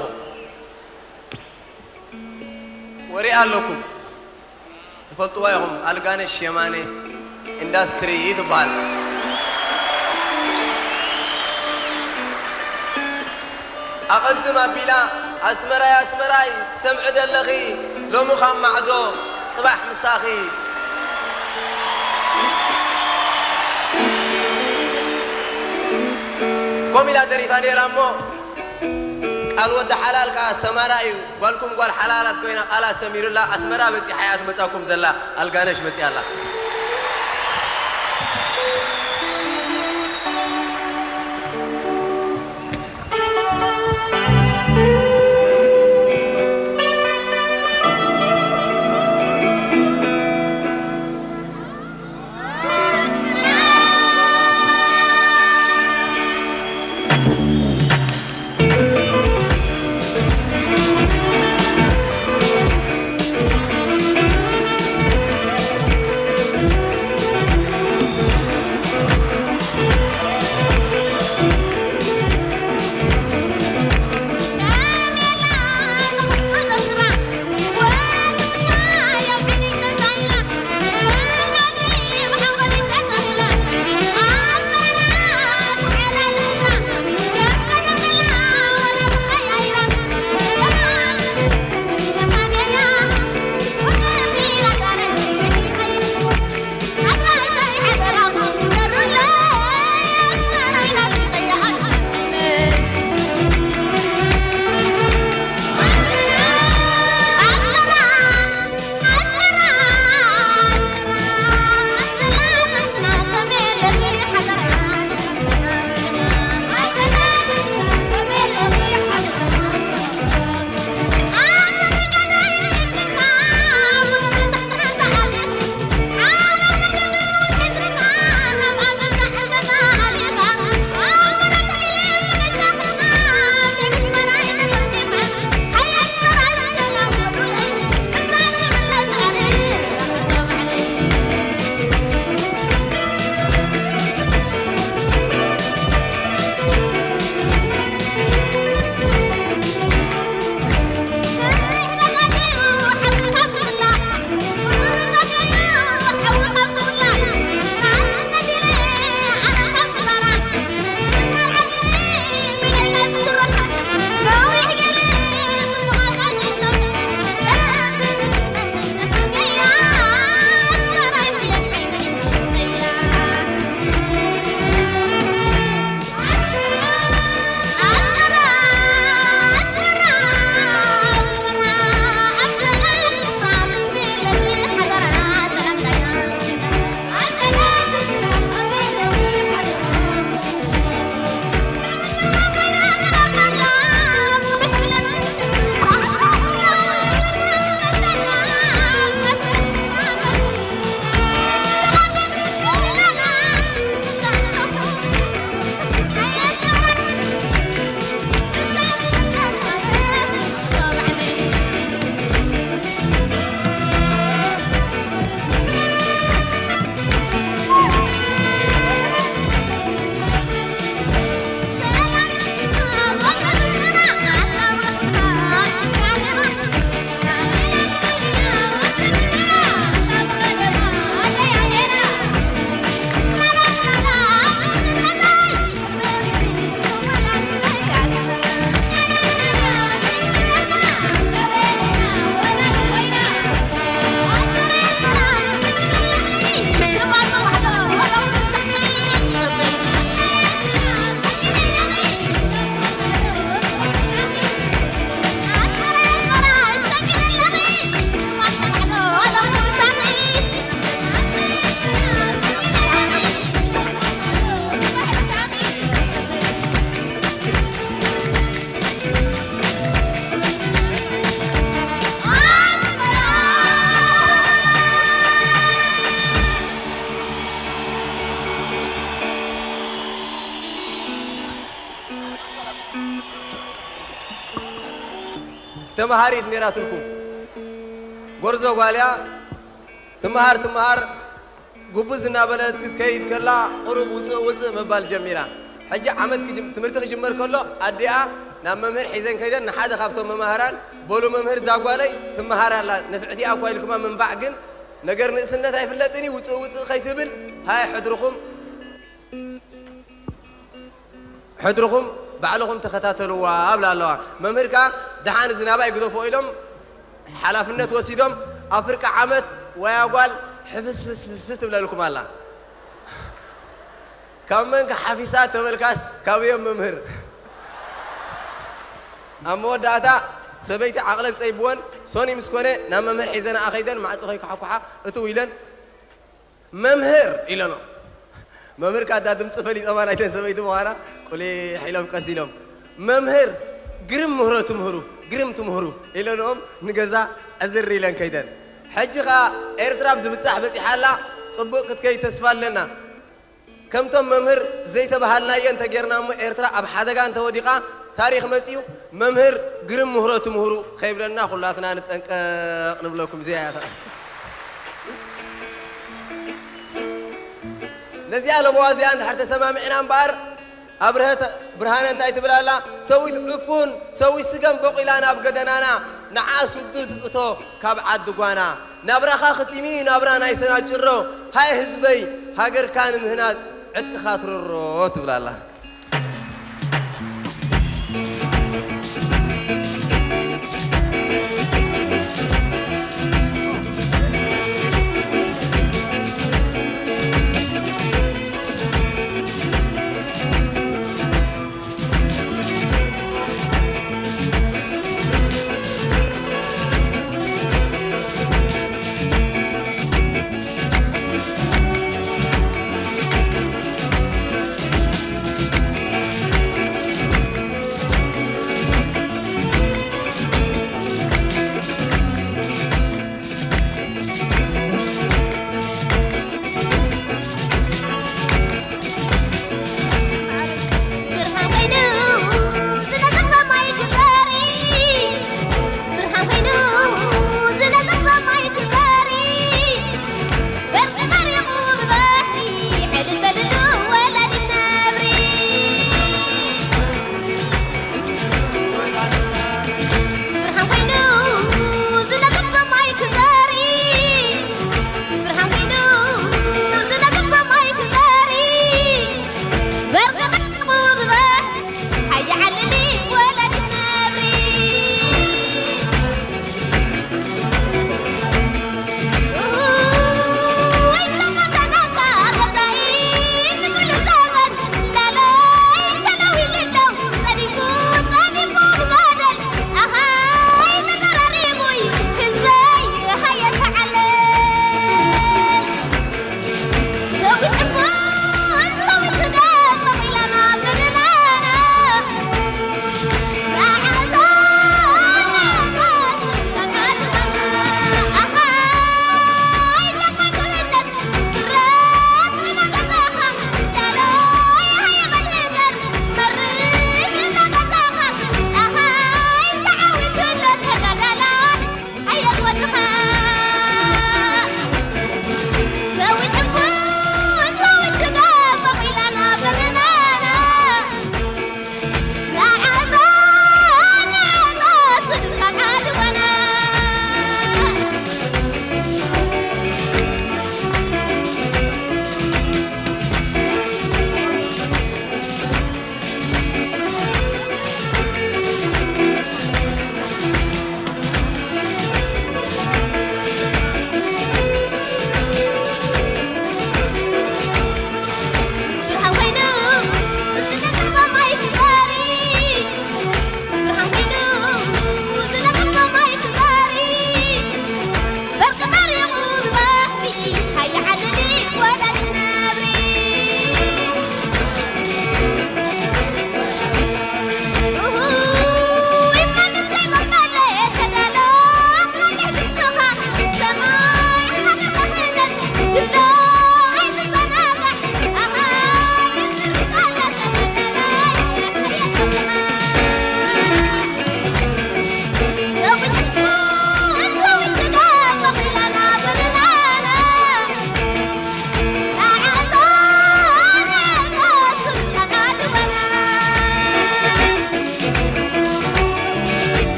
S2: وري لكم تفلتوا ياهم ألقان الشيماني إندستري يتبال أقدم بلا أسمراي أسمراي سمع دلغي لو مخام معدو صباح مساخي قومي لا دريفاني رامو قال ود حلال كا سمراي قالكم قال حلالات كوينا قال سمير الله أسمرا بتي حياة مساكم زلا ألقانش بتي الله تمهاري نيراتلكم غرزو غاليا تمهار تمهار غبزنا بلد كيد كلا قرب وص وص مبال جميرا حاجه عمد تمرت جمر كله اديا نام ممهر حيزن كيدن نحاد خابتهم ممهران بولو ممهر زاقوالي تمهران لا نفعتي أقوال لكم من بعقن نجر نسنة هاي فلتني وت وت خيتبل هاي حضركم حضركم بعلهم تختاتلوا وابلا الله ممهركا دحان الزنابة يقدروا فوقهم حلافنا توسيدهم أفريقيا عمت ويقول حفظ فس فس فس تبلا لكم الله كمان كحفيسات تبلكاس كابيم ممهر أمور داتا سبيت عقلا سيبون سوني مسكونة نام ممهر حزنا أخيدا مع سخي كحكوحة أتويلن ممهر إلنا ممهر كذا دم سفلي أمانة إلى سبيت مهارا كلي حيلهم كسيلهم ممهر قرم مهرو تمهرو قرم تمهرو إلنهم نجزا أزر إلن كيدن حجها إيرتراب زبتة بس حلا صبوك كي تسفل لنا كم تم ممهر زي تبهالنا ينتجرنا إيرترا أبحدا كان توديقا تاريخ مسيو ممهر قرم مهرو تمهرو خيبرنا خلاتنا نتنك نبلوكم زيادة نزيال موازي عند حتى سما معنا بار أبرهت برهان أنت تبلا لا سوي عفون سوي سجن بقيلانا بقدنانا نعاس الدود أتو كابعد دقوانا نبرا خاختيمي نبرا نايسنا جرو هاي حزبي هاجر كان هناس عدك خاطر الروت بلا الله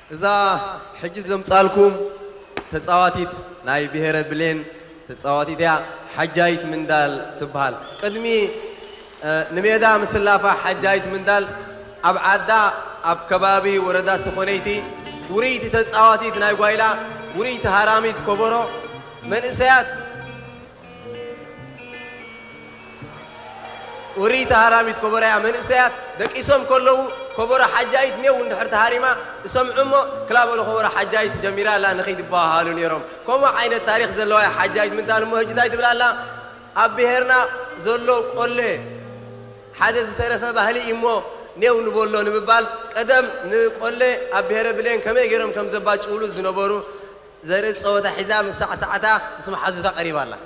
S2: إذا حجز زمصالكم تتصاواتيت ناي بهير بلين تتصاواتيت يا حجايت من دال تبهال قدمي نميدا مسلافة حجايت من دال أب عدا أب كبابي وردا سخونيتي وريت تتصاواتيت ناي غايلا وريت هراميت كبرو من إسيات وريت هراميت كبرو يا من إسيات دك اسم كله كبرو حجايت نيو ندحرت هاريما سمعمو كلابو خبر حجايت جميرا لا نخيد باهالون يروم كما عين التاريخ زلوا حجايت من دال مهجداي تبلا لا ابهرنا زلو قله حدث ترفه بهلي امو نيو نبولو نبال قدم نقله ابهر بلين كما يغرم كم زبا چولو زنبرو زرز صوته حزام الساعه ساعتها اسم حزته قريبا لا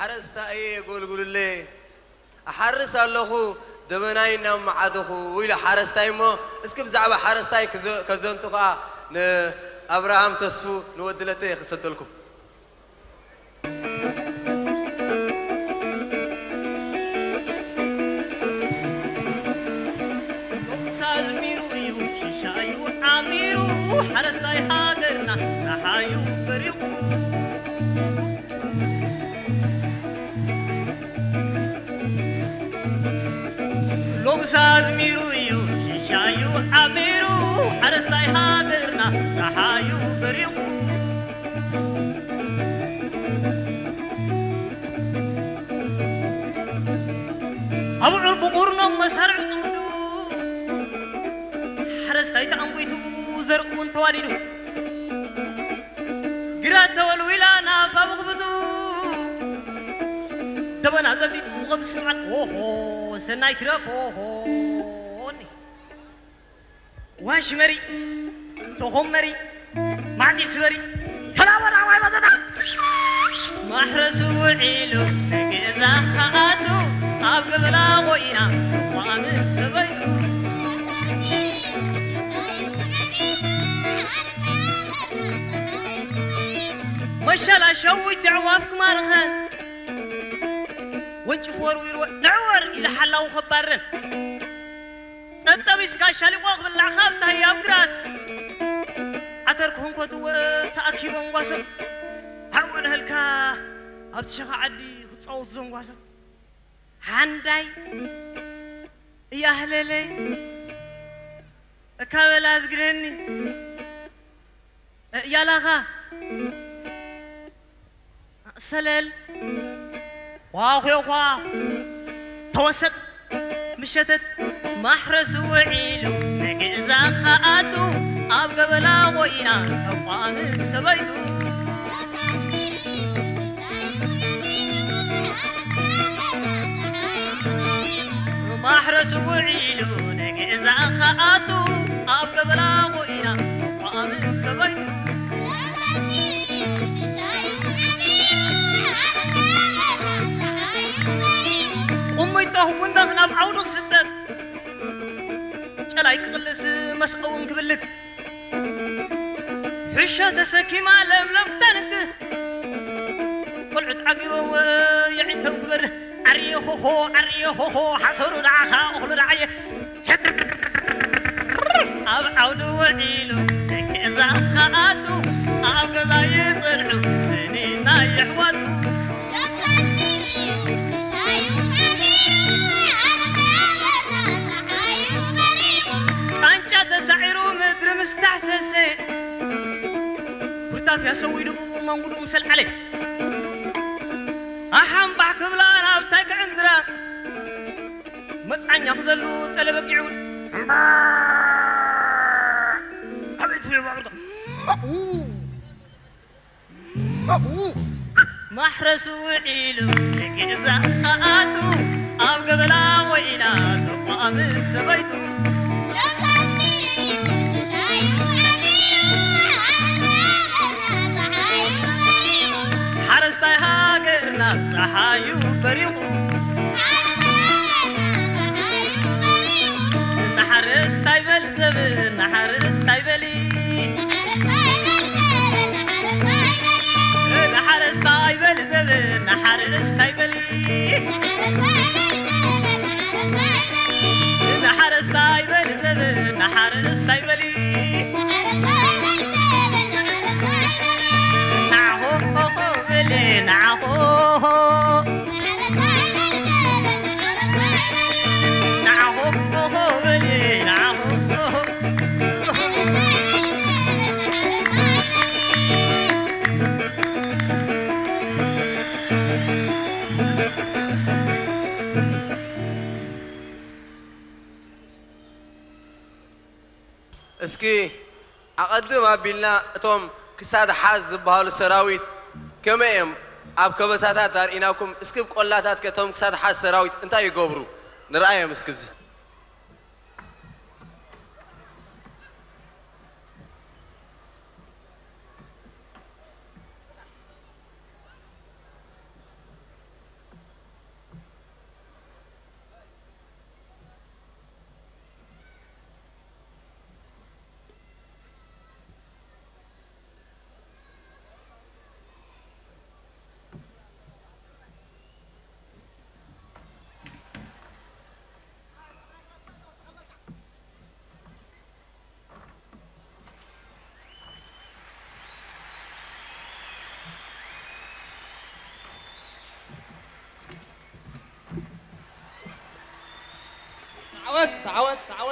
S2: حرستاي قول قول لي أحرس اللهو دمناي نام عدهو ويلا حرستاي مو اسكب زعبة حرستاي كز كزنتوها ن أبراهام تصفو نودلته خسدلكم
S6: شايو عميرو حرستاي هاجرنا صحايو بريقو لوساز ميرو يو شايو عميرو حرستاي هاجرنا صحايو بريقو أبو عرب قرنا مسرع صدو حرستاي تعنقيتو زرقون تواليدو قرات والويلانا فابغضو دبنا زديتو غب سمعت اوهو سناي ترف اوهو واش مري توهم مري معزيل سوري هلا ورا واي بزدا محرسو وعيلو نجزا خاتو اب قبلا غوينا وامن سبيتو مشالا شوي تعوافك مارخان وانشف ورويرو نعور إلى حلاو خبارن الطبيس كاشالي واقف العخاب تهي أبقرات عتركهم كتو تأكيبون واسط عور هلكا أبتشغى عدي خصوص زون واسط عندي يا هلالي كابلا زقرني يا لغا سلل واو يا واو توسط مشتت محرس وعيلو نجزا خاتو أب قبلا وينا تقام سبيتو محرس وعيلو نجزا خاتو أب قبلا وينا تقام سبيتو أمي تهو كنا خنا بعودك ستة شلايك غلس مسقون قبلك حشة تسكي ما لم لم كتنك قلعت عقبه يعين تو كبر عريه هو هو عريه هو هو حصر العخا أخل رعيه أب عودو وعيلو إذا خاتو أب قضا يصرحو سنين يحواتو تسعيرو مدر مستحسسي كرتاف يا سوي دو منقدو مسل عليه أحم بحك بلانا بتاك عندنا مصعن يخزلو طلبك يعود حبيت في بعض محرس وعيلو كيزا خاتو أو قبلا وينا تقام سبيتو حرستاي هاجرنا صحايو بريقو نحرستاي بالزبن نحرستاي بلي نحرستاي بالزبن نحرستاي بلي نحرستاي بالزبن نحرستاي بلي نعهو نعهو بلي نعهو
S2: اسكي أقدم أبينا توم كساد حاز بهالو سراويت كما يم أب كبساتات دار إناكم اسكب قلاتات كتوم كساد حاز سراويت انتا يقبرو نرأيهم اسكبزي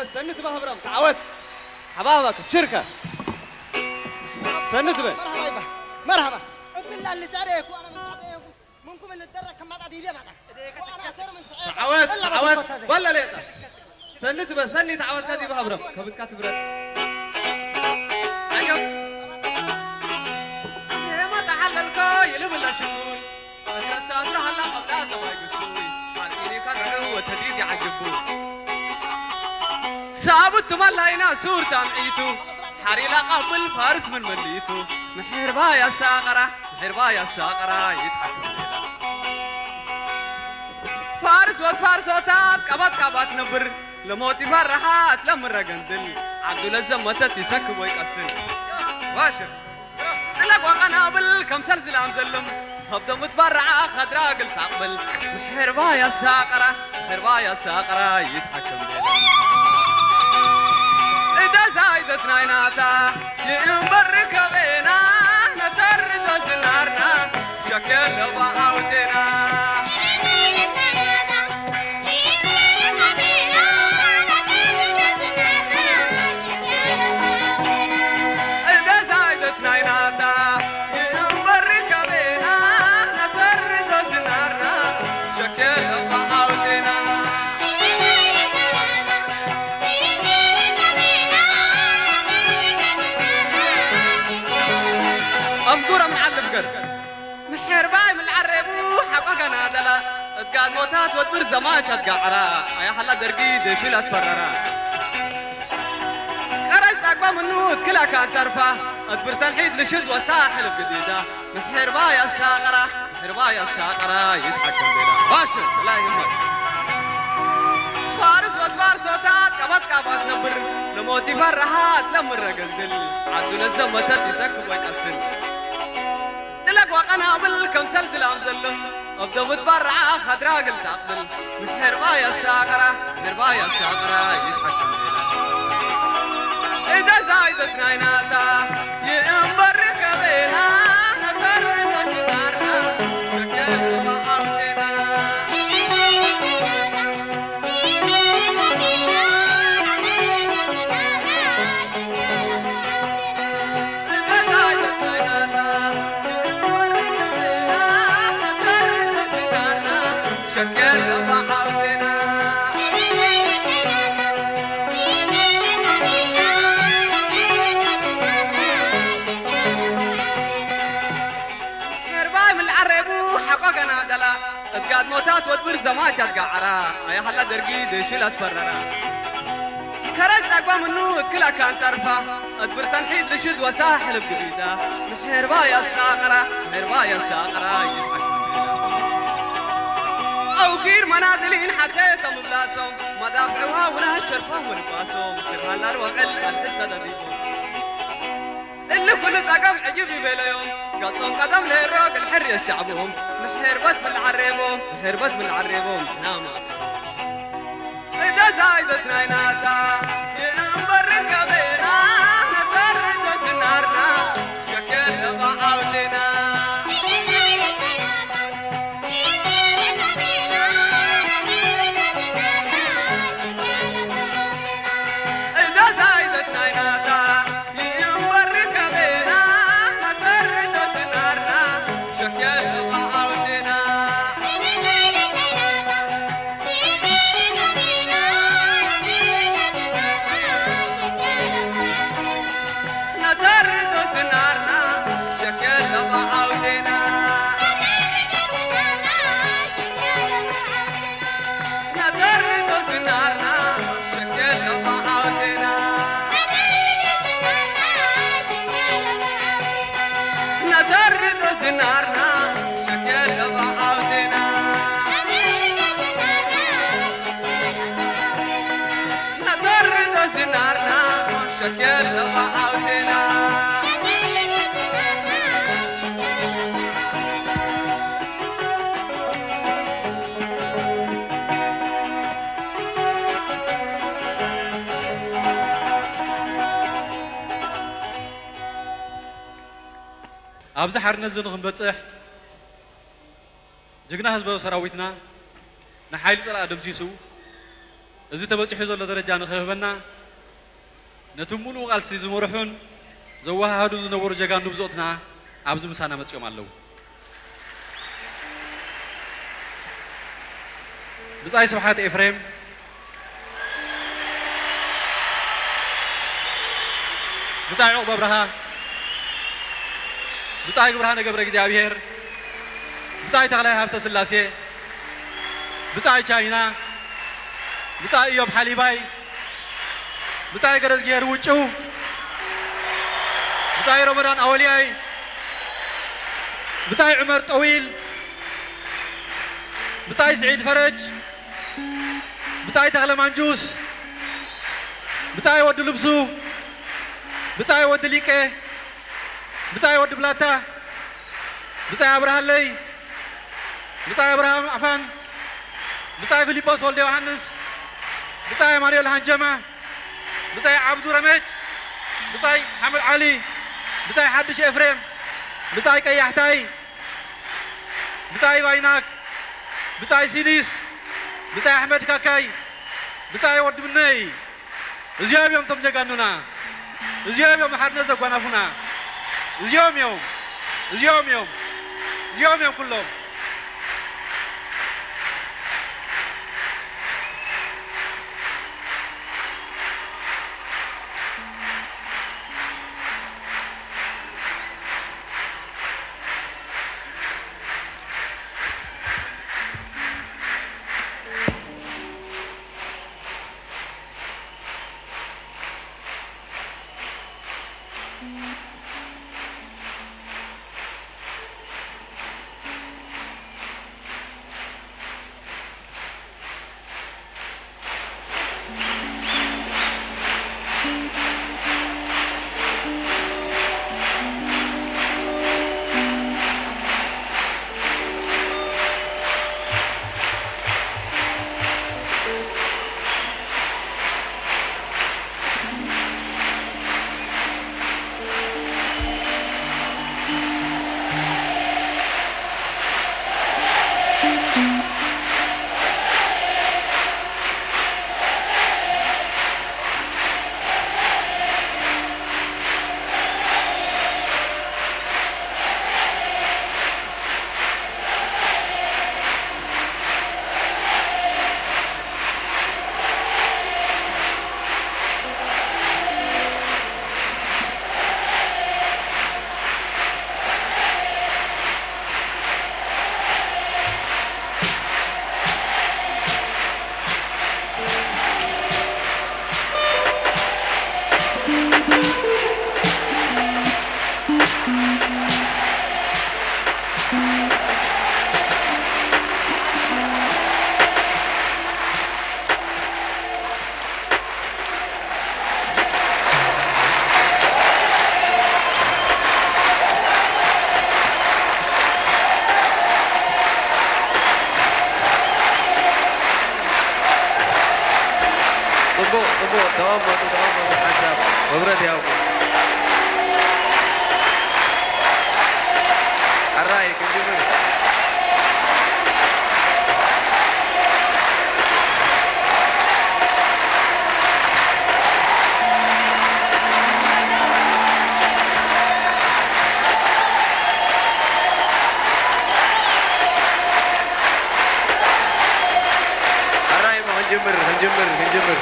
S4: سنت بهبرم تعود حبابك بشركة سنت به
S7: مرحبا يبا مرحبا بالله اللي ساريك وانا من ساعتين منكم اللي تدرك كم مدى دي معنا وانا اصير من ساعتين
S4: تعود تعود ولا ليتا سنت به سني تعود كذي بهبرم كبت كاتب رد عجب سيما تحللكو يلم الله شكون أنا سأدرى هلا قبلها ما يقصوي عاليني كان عدو تديد يعجبو سابت ملاينا سور تامعيتو حريلا قبل فارس من مليتو محربا يا ساقرة محربا يا ساقرة يتحكم ليلا فارس وتفارس وتات كبات كبات نبر لموتي فرحات لمرة قندل عبدو لزمتت يسكب ويقسل باشر تلق وقنابل كم سلسل عم زلم هبدو متبرعة خضراء قلت أقبل محربا يا ساقرة محربا يا ساقرة يتحكم ليلا إذا زايدت نايناتا ينبرك بينا نترد زنارنا شكل وعودنا إذا زايدت نايناتا ينبرك بينا نترد زنارنا شكل وعودنا أمدورة من علف قر محرباي من العربو حقوق نادلا اتقاد موتات وتبر زمان تتقعرا يا حلا درقيد شيلة تفررا كرج تقبى من نوت كلها كانت ترفع اتبر سنحيد لشد وساحل بجديدة محرباي الساقرة محرباي الساقرة يتحكم بنا باشر لا يهمك فارس وتفارس وتات كبت كبت نبر لموتي فرحات لمرة قندل عدو لزمتت يسكب ويقسل تلق وقنابل كم سلسل عم زلم ابدو متبرعة خضراء قلت اقبل محربايا الساقرة محربايا الساقرة يتحكم ليلا إذا زايدت نايناتا ينبرك بينا نترد جدارنا شكل وعودنا شكل وعودنا حرباي من العربو حقوقنا دلا اتقاد موتات وتبر زماجة تقعرا يا حلا درقيد شيلة تفررا كرج أقوى من نوت كلها كانت ترفع اتبر سنحيد لشد وساحل بقريدة محرباي الساقرة محرباي الساقرة يتحكم أو خير منادلين حكيتهم بلاسهم مدافعها ولا الشرفهم ونباسهم ترها النار وعل الحسد ديبهم اللي كل سقم عجيب بيليهم قطهم قدم للروق الحر شعبهم محربت من العريبهم محربت من العريبهم احنا ماسهم إذا زايدت نايناتا ينبرك بينا نترد زنارنا شكل وعودنا زنارنا شكل وعودنا نترد زنارنا شكل وعودنا أبز حرنا زنخم بتصح جقنا حزب سراويتنا نحايل صلاة دم سيسو እዚ ተበጽሑ ዘሎ ደረጃ ንኽህበና ነቶም ሙሉእ ቃልሲ ዝመርሑን ዘወሃሃዱን ዝነበሩ ጀጋኑ ብዞትና ኣብዚ ምሳና መጽኦም ኣለዉ ብጻይ ስብሓት ኤፍሬም ብጻይ ዕቁበ ብርሃ ብጻይ ብርሃነ ገብረ እግዚአብሔር ብጻይ ተክላይ ሃብተ ስላሴ ብጻይ ቻይና ብጻይ ኢዮብ ሓሊባይ ብጻይ ገረዝጌር ውጭው ብጻይ ረመዳን ኣወልያይ ብጻይ ዑመር ጠዊል ብጻይ ስዒድ ፈረጅ ብጻይ ተክለ ማንጁስ ብጻይ ወዲ ልብሱ ብጻይ ወዲ ሊቀ ብጻይ ወዲ ብላታ ብጻይ አብርሃለይ ብጻይ አብርሃም አፋን ብጻይ ፊሊጶስ ወልደ ዮሐንስ ብጻይ ማርያል ሃንጀማ ብጻይ ዓብዱ ረመጅ ብጻይ ሐመድ ዓሊ ብጻይ ሓድሽ ኤፍሬም ብጻይ ቀያሕታይ ብጻይ ባይናክ ብጻይ ሲኒስ ብጻይ ኣሕመድ ካካይ ብጻይ ወዲ ብነይ እዚኦም እዮም ቶም ጀጋኑና እዚኦም እዮም ሓድነት ዘጓናፉና እዚኦም እዮም እዚኦም እዮም እዚኦም እዮም ኩሎም
S2: هنجمر هنجمر هنجمر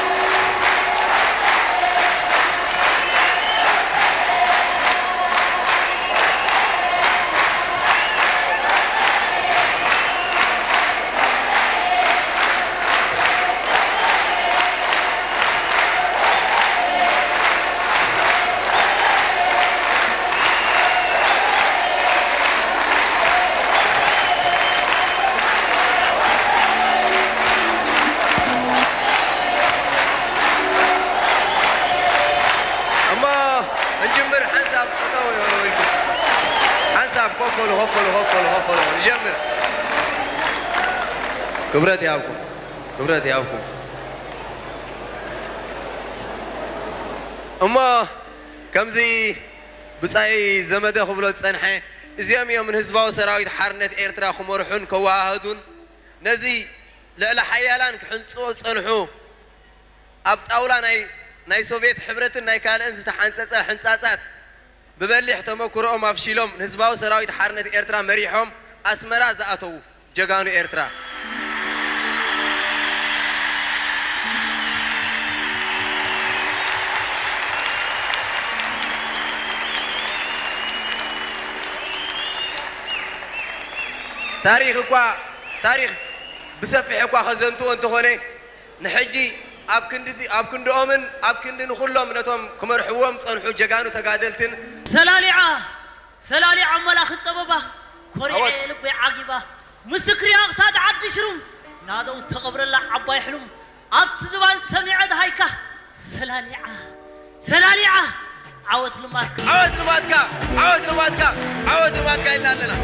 S2: هوفلو هوفلو هوفلو هوفلو نجمر كبرت يا أبوكم كبرت يا أبوكم أما كم زي بساي زمده خبلو تصنحه إزيام يوم من هزباو سراويد حرنت إيرترا خمرحون كواهدون نزي لألا حيالان كحنصو صنحو أب طاولة ناي ناي سوفيت حبرت ناي كالن زتحنصص حنصاصات ببلح تمكرهم أفشيلهم نسباو سراويت حرنة إيرترا مريحهم أسمرا زأتو جغانو إيرترا تاريخ كوا تاريخ بسفح كوا خزنتو أنت هوني نحجي أب كندي أب كندي أمن أب كندي نخلهم نتهم كمرحوم صنحو جغانو تقادلتن
S6: سلالعة سلالعة ملاخ الطبابة كوري لبي عاقبة مسكري أقصاد عد شروم نادو تقبر الله عباي حلم أب تزوان سميعة هايكا سلالعة سلالعة عود لماتك
S2: عود لماتك عود لماتك عود لماتك إلا لنا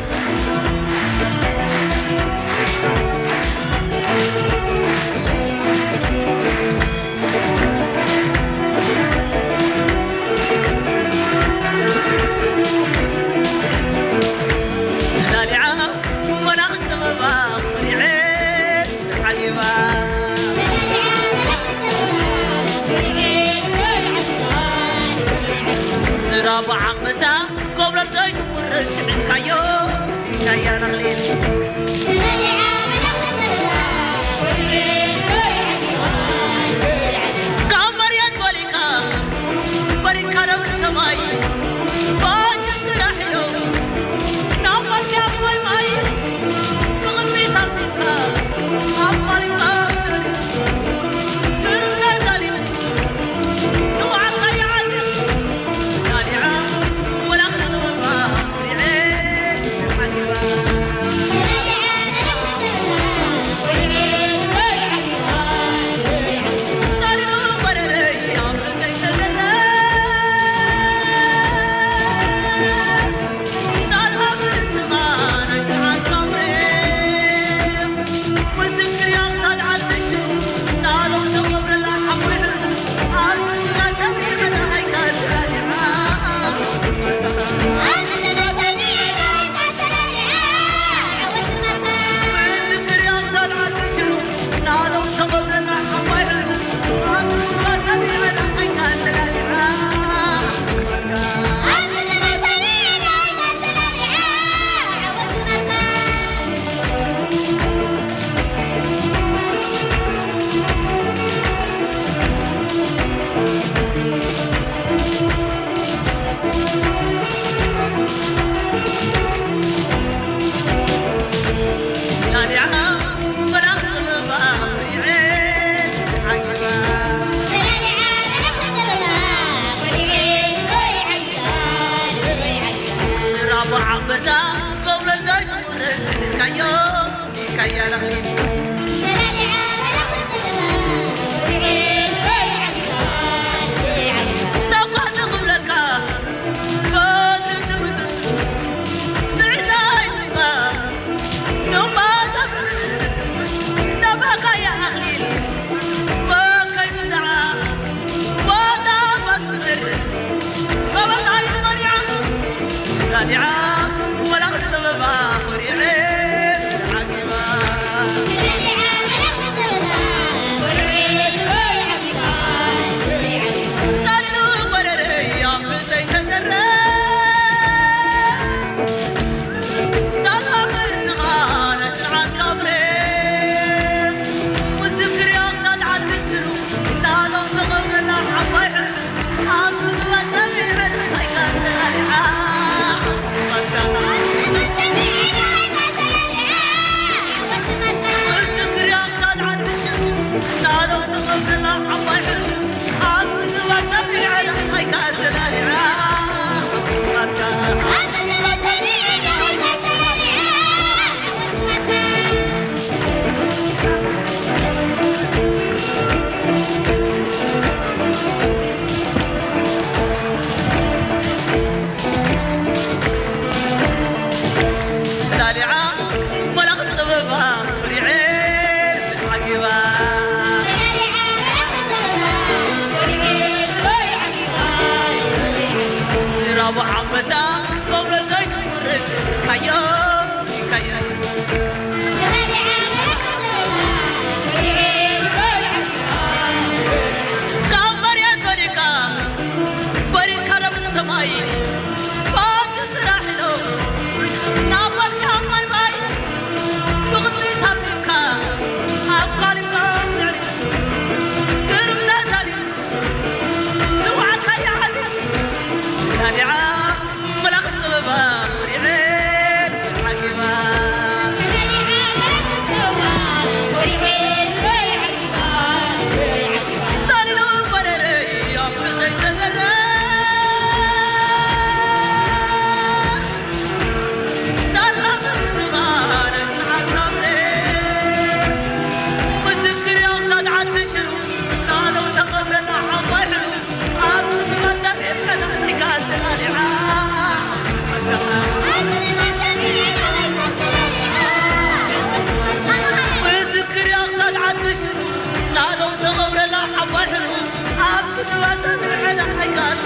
S6: زراب عمسا قبل الزيت ورد عسكايو كايا نغلين قمر يد وليكا بريكا لو السماي باجت راحلو نومك يا ابو الماي مغني طلبك أمالي قادر ترمى ذلك سوعة خيعاتك سلالعة ولا أغنى مريعين حسبا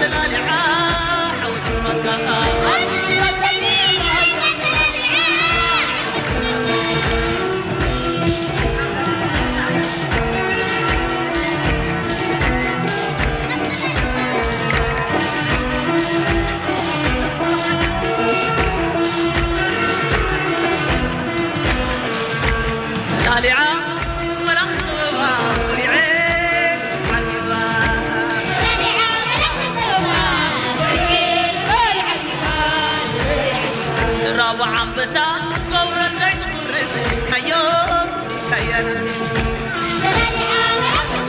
S6: سلالي عاود مكة سلالي عاود وعم بسا قورا زيت فرد كيوم كيان سلالي عامل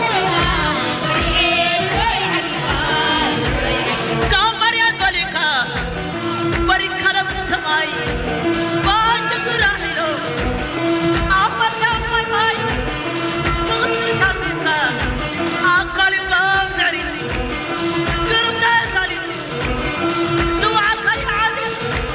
S6: كامر يا ذلك بريك على السماي باجب راحلو أمر يا ماي ماي بغض تاميكا أقالي بلام زعري قرب دا سالي زوعك هاي عادي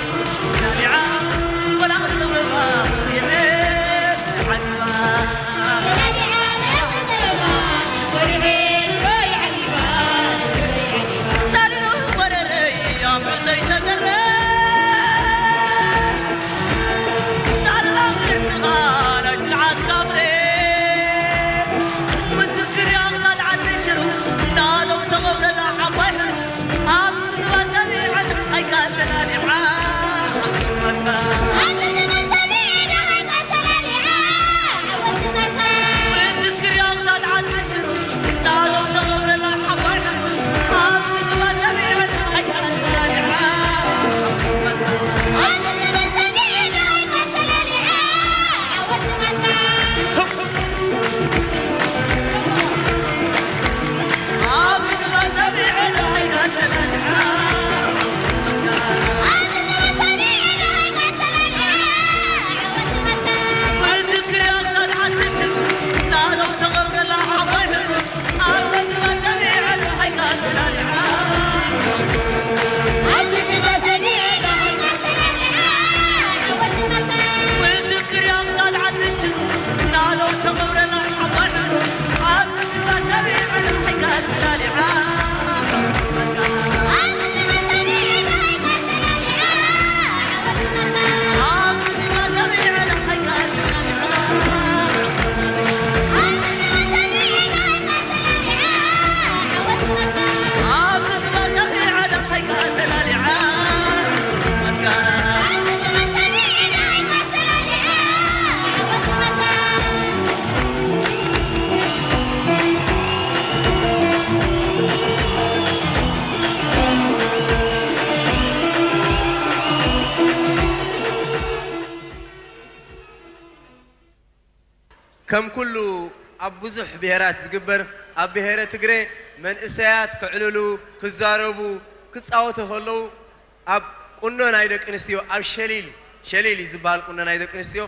S2: كم كله أبوزح بهرات زجبر أب بهرات تجري من إسيات كعللو كزاربو كتصاوته هلو أب كنا نايدك إنستيو أب شليل شليل يزبال كنا نايدك إنستيو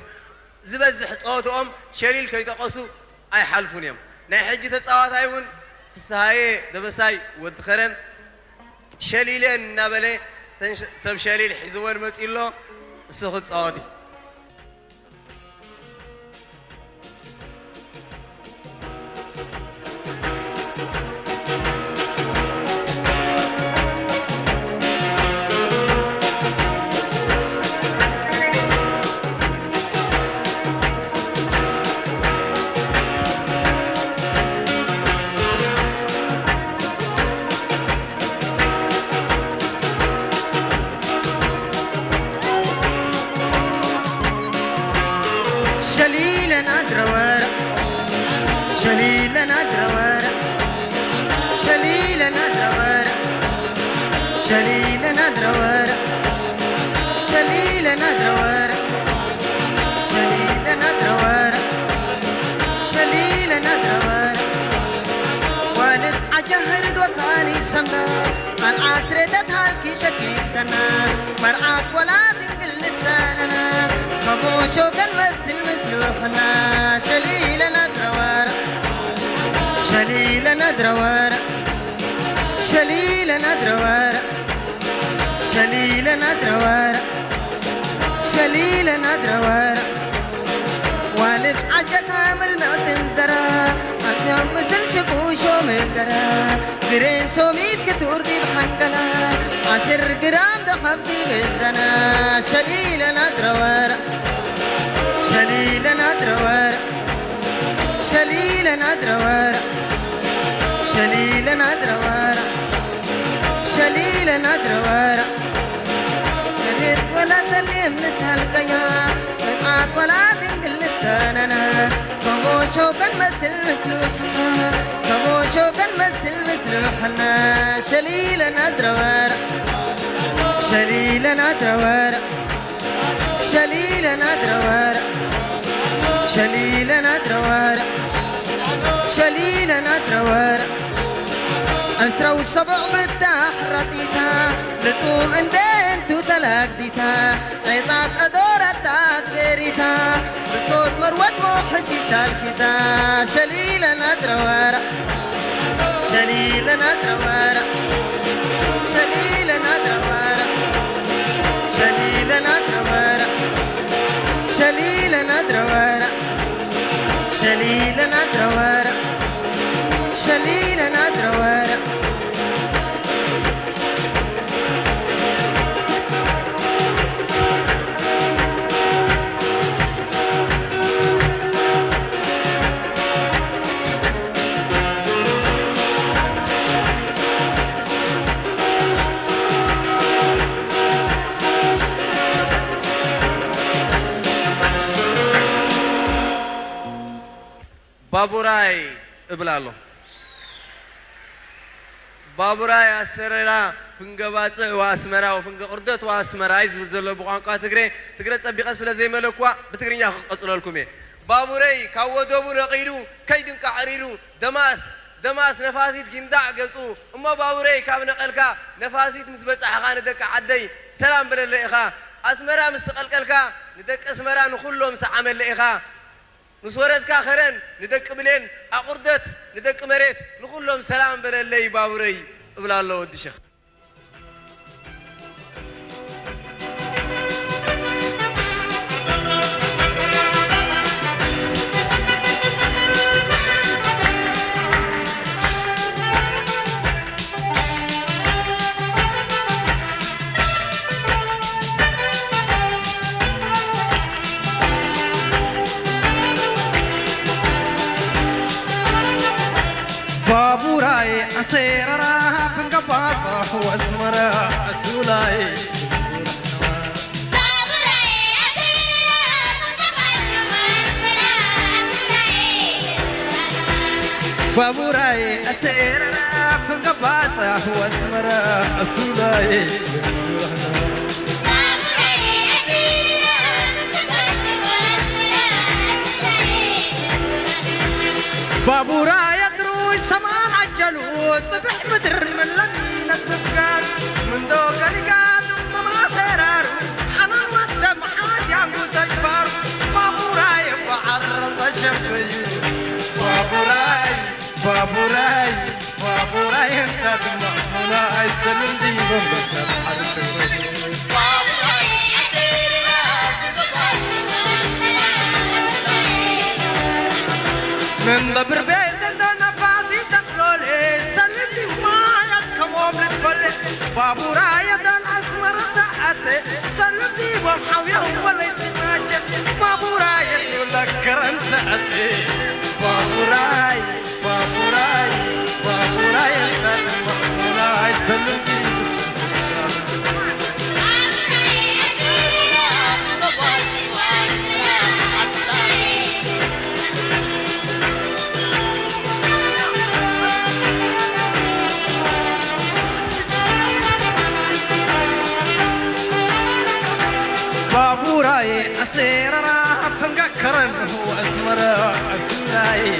S2: زبز حصوتهم شليل كي تقصو أي حلفون يوم نحجي تصاوت هايون سهاي دبساي ودخرن شليلين نبلة تنش سب شليل حزور مسئلة سخط صادي
S7: شليلنا دروارة شليلنا دروارة شليلنا دروارة شليلنا دروارة شليلنا دروارة شليلنا دروارة شليلنا دروارة والد عجهر دوكاني سمدا من عثرتت هالكي شكيتنا مرعاك ولا تنقل لساننا مبوشو كالمثل مسلوحنا شليلنا دروارة شليلنا دروارة شليلنا دروارة شليلنا دروارة شليلنا دروارة والد عجا كامل مئتين درا من يا مثل شكوشو مقرا قرين سوميت كتوردي بحنقلا عسر قرام دحبدي بالزنا شليلة ندروارة شليلة ندروارة شليلة ندروارة شليلة ندروارة شليلة ندروارة ريت ولا تليم نتهلقيا نتعاد ولا تنقل لساننا كموشو كان مثل مسلوحنا كموشو كان مثل مسلوحنا شليلة ندروارة شليلة ندروارة شليلة ندروارة شليلة ندروارة شليلة ندروارة أسرى وسبع مداح رديتا لتوم اندنتو تلاقديتا عيطات أدورة تاتبيريتا بصوت مروت موحشي شالكيتا شليلة ندروارة شليلة ندروارة شليلة ندروارة شليلة ندروارة شليلة ندروارة شليلة ندروارة شليلة ندروارة
S2: بابوراي ابلالو بابوراي اسررا فنجباص واسمرا وفنج قردت واسمرا عايز بزلو بقانقا تجري تجري صبيقه سلا زي ملكوا بتجرينيا قصللكم بابوراي كاودوبو رقيرو كيدن كعريرو دماس دماس نفاسيت جندع قصو اما بابوراي كاب نقلكا نفاسيت مس بصحخا ندك عدي سلام بلل اخا اسمرا مستقلقلكا ندك اسمرا نخلهم سعمل اخا نصورت كاخرن ندق بلين اقردت ندق مريت نقول سلام بللي بابوري بلا الله ودي شيخ
S5: بابوراي أسير راها فنقباصة واسمرا أسولاي بابوراي أسير راها فنقباصة واسمرا أسولاي بابوراي سمان عجلوا صبح مدر من لمينة بفقال من دوق لقاد وما سرار حنان ودم حاد يا موسى كبار بابوراي وعرض شفي بابوراي بابوراي بابوراي انت دمعنا يسلم دي بمسر حرس بابوراي عسيرنا من دبر بيت بابوراي دان اسمر دعته سلمني وحاويهم ولا يسناجه بابوراي يذكر انت اتي بابوراي بابوراي بابوراي انت بابوراي سلمني بابوراي أسير راح فنقكرن هو أسمر أسلاي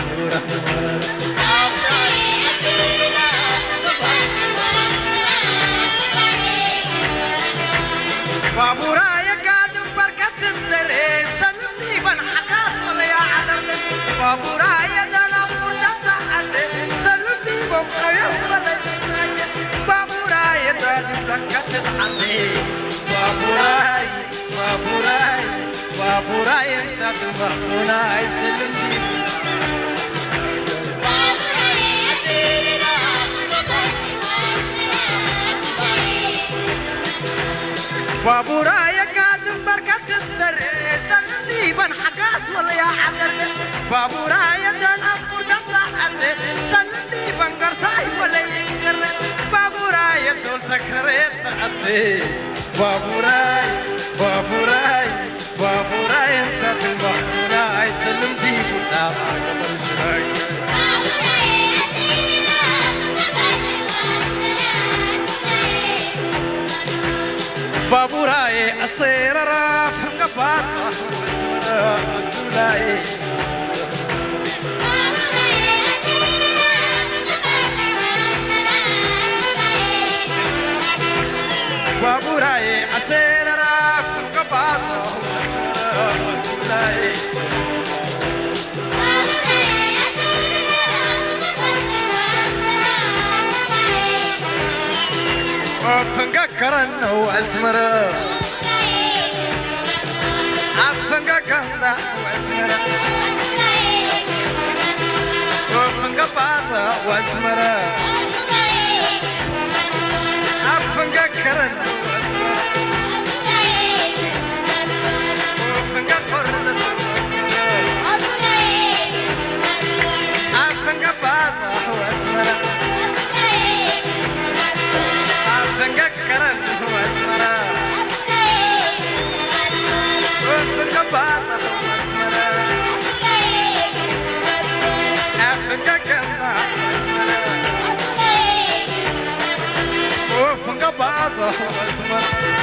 S5: بابوراي قاعد بركة الدري سلمني من حكاس ولا يا عدل بابوراي دانا فرصة عدل سلمني بمخيم ولا سناجة بابوراي قاعد بركة الدري بابوراي بابوراي بابوراي انت تبغى سلمني بابورا يقادم بركة الدر سندي بن حقاس ولا يا حدر بابورا يدن أفور دمتا حد سندي بن قرصاي ولا ينقر بابورا يدول تكريت حد بابورا بابورا بابورا انت بابورا سلم دي بوتا قبل شراك بابوراي الصير راف قباطة اسمه اسمه بابوراي الصير راف قباطة اسمه اسمه أفنجا كرن واسمرا أفنجا كندا واسمرا أفنجا بازا واسمرا أفنجا كرن واسمرا أفنجا قرن واسمرا أفنجا بازا واسمرا أفنجا كرن واسمرا أفنجا بازا واسمرا أفنجا كرن واسمرا أفنجا بازا واسمرا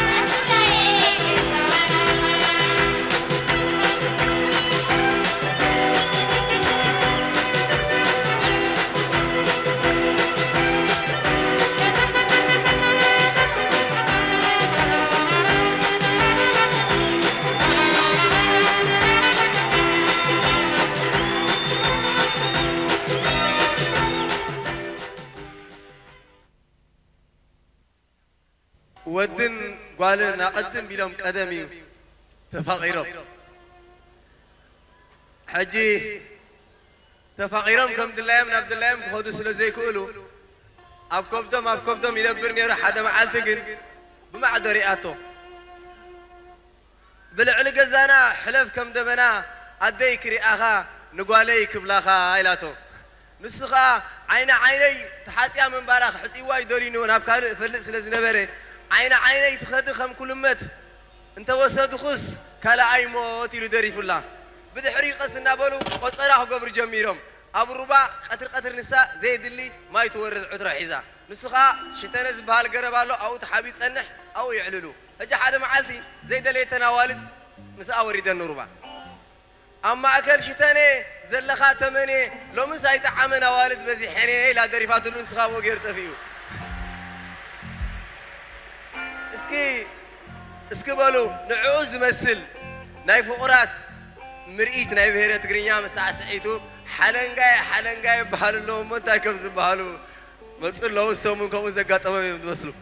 S2: ودن قال نقدم بلهم قدمي تفقيرهم حجي تفقيرهم كم دلايم من عبد الله خذوا سلزي كولو أب كفدم أب كفدم يدبرني راح هذا مع التجن بمع درياته بالعلق زنا حلف كم دمنا أديك رئاها نقاليك بلاها إلاتو نسخة عين عيني تحاتيا من باراخ حسي واي دورينو نابكار فلس لزنبري عين عيني تخدخم كل مت انت وسد خص كلا اي موت يدري فلا بدحري قسنا بلو قصراح قبر جميرهم ابو الرباع قطر قطر نساء زيد اللي ما يتورد عذره حذا نسخه شتنز بهالقربالو او تحابي تصنح او يعللو اجى حدا معلتي زيد اللي تناولد نساء وريد النربع اما اكل شتاني زلخا تمني لو من سايت عمنا والد بزي حني لا دريفات النسخه وغير تفيو اسكي اسكي بالو نعوز مثل ناي فقرات مرئيت ناي بهيره تغرينيا مساع سعيتو حلنغاي حلنغاي بحال لو متا كبز بحالو مسل لو سمون كم زغاطمه يمسلو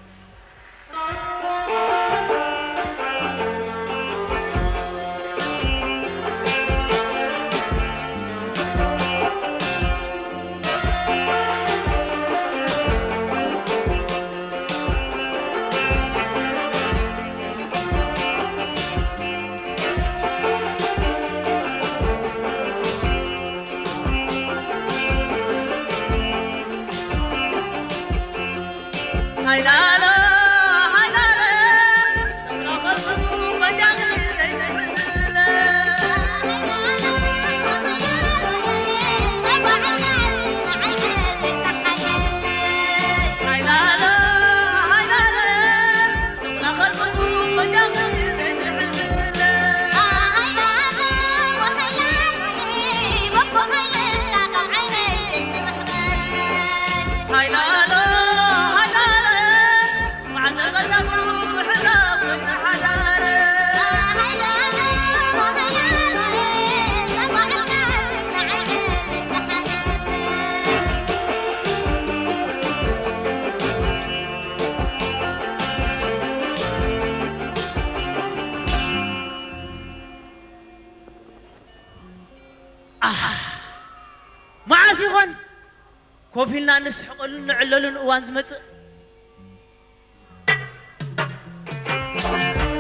S6: كوفيلنا نسحقل نعلل وان زمت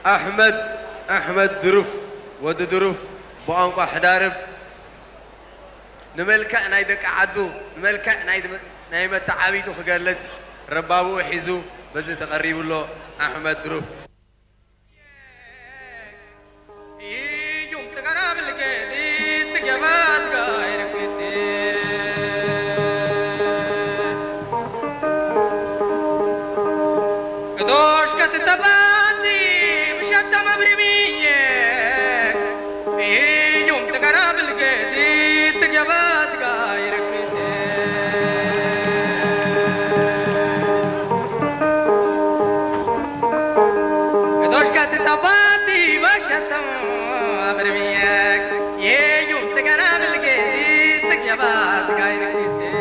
S2: أحمد أحمد دروف ود دروف بأنقى حدارب نملكا نايدك عدو نملكا نايد نايمة تعابيتو خجلت ربابو حيزو بس تقريب له أحمد دروف يوم تقرب الجديد تجمعات غير كتير كدوش كتتباتي مشات مبرمية يوم تقرب الجديد تجمعات غير كتير كدوش كتتباتي مشات مبرمية يوم تقرب الجديد تجمعات غير كتير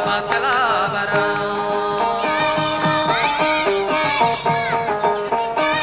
S5: Thank you.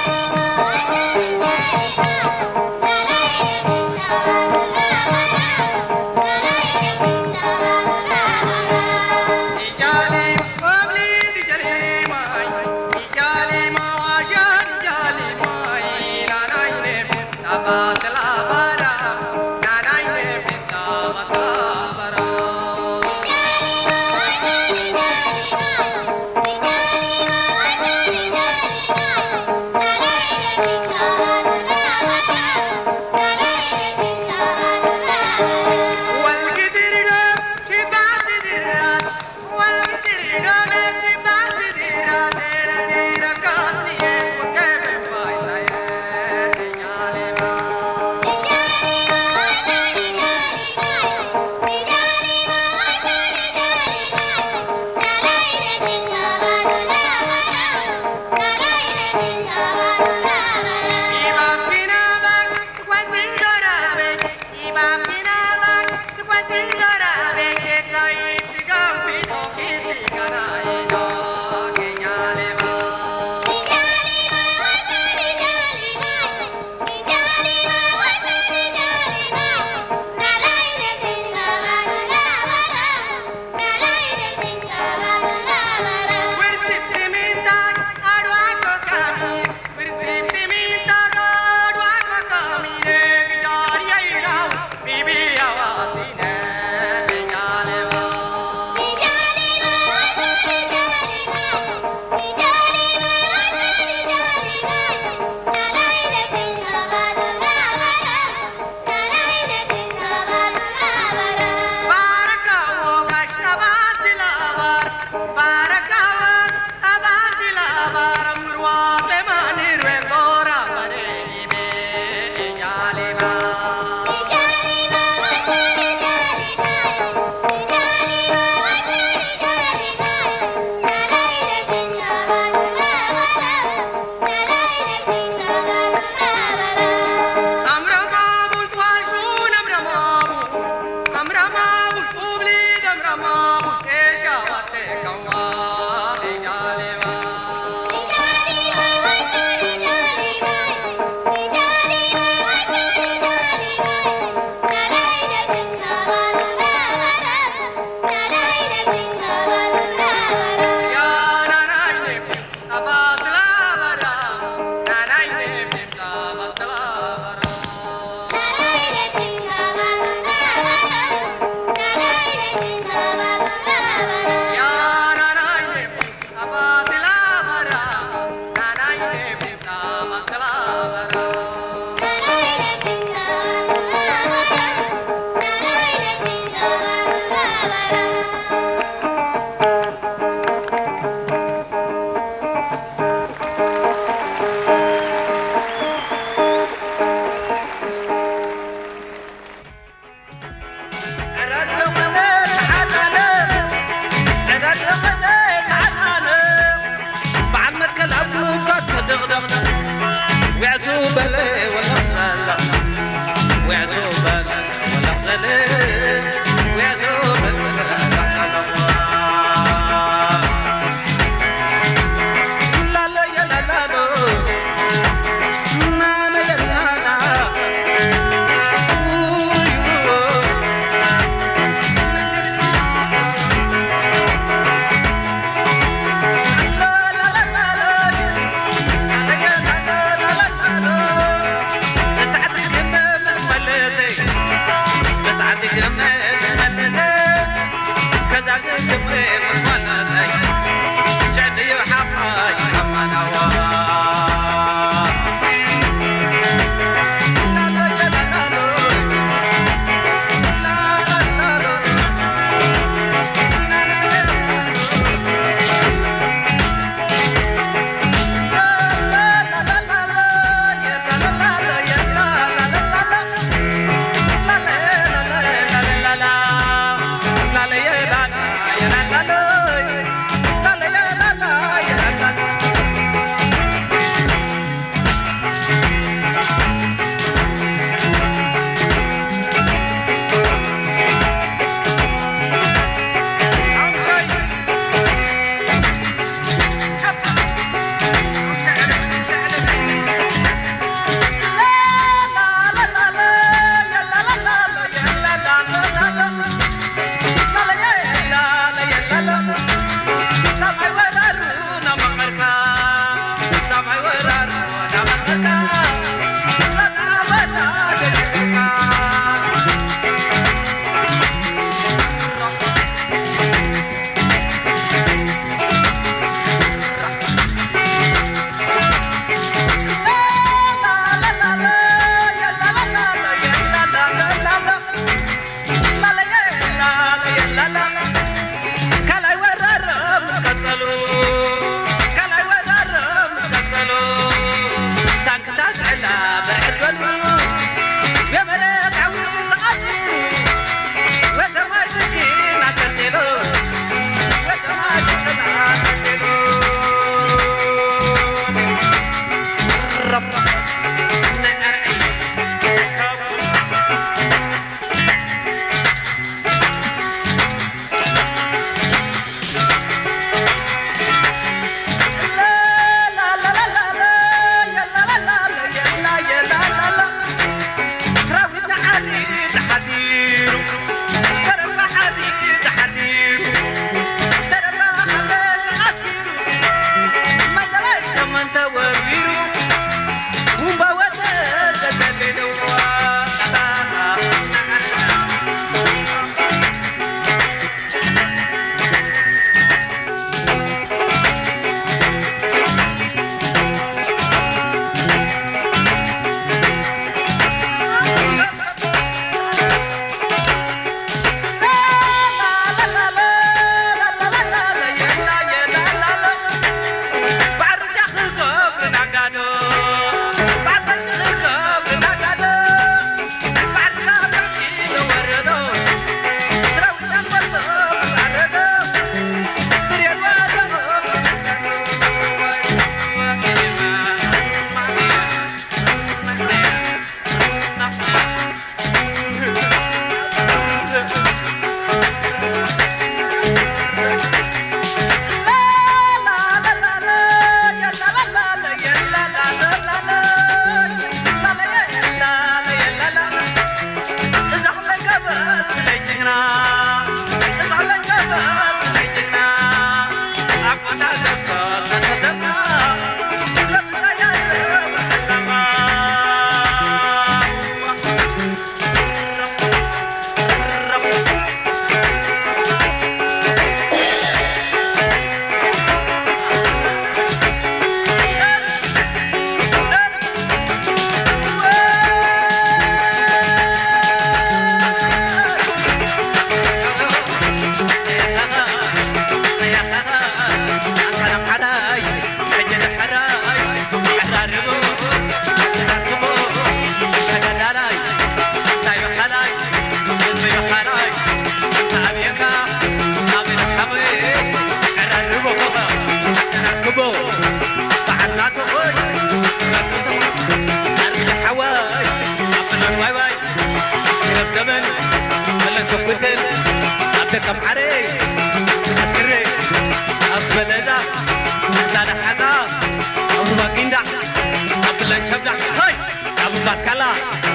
S2: كم عري أسري أبلدا سادة حدا أبو باكيندا أبلان شبدا هاي أبو باتكلا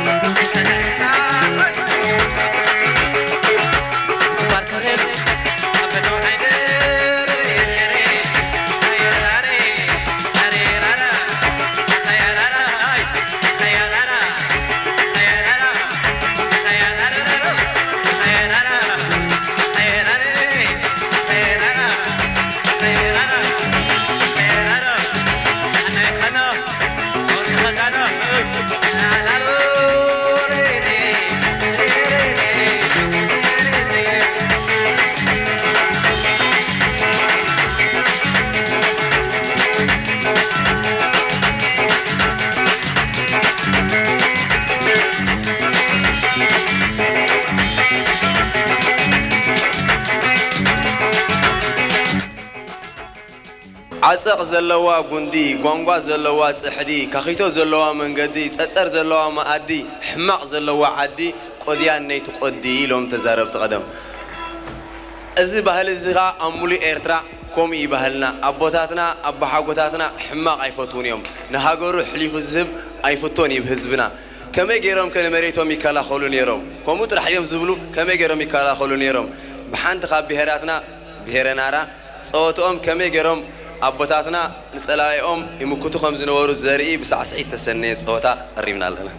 S2: باركرير أبلو عيدر
S1: عصق زلوا غندي غونغوا زلوا صحدي كخيتو زلوا منغدي صصر زلوا مادي حماق زلوا عدي قديان نيت قدي لوم تزارب تقدم ازي بهل ازغا امولي ارترا كومي بهلنا ابوتاتنا ابا حغوتاتنا حماق ايفوتون يوم نهاغرو حليف الزب ايفوتون يبهزبنا كما غيرهم كان مريتهم يكالا خلو نيرو كومو طرح يوم زبلو كما غيرهم يكالا خلو نيرو بحانت خاب بهراتنا بهرنارا صوتهم كما غيرهم أبوتاتنا نسألهم يمكتو خمس نوار الزرقي بس عسعيد تسنى صوتا قريبنا لنا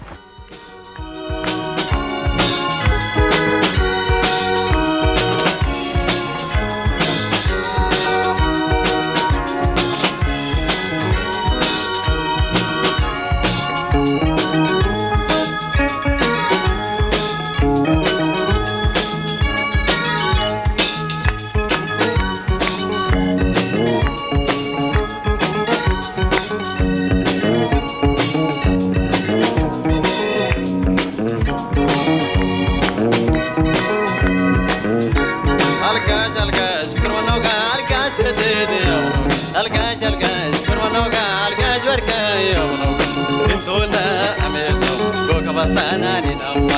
S8: Sanani nama,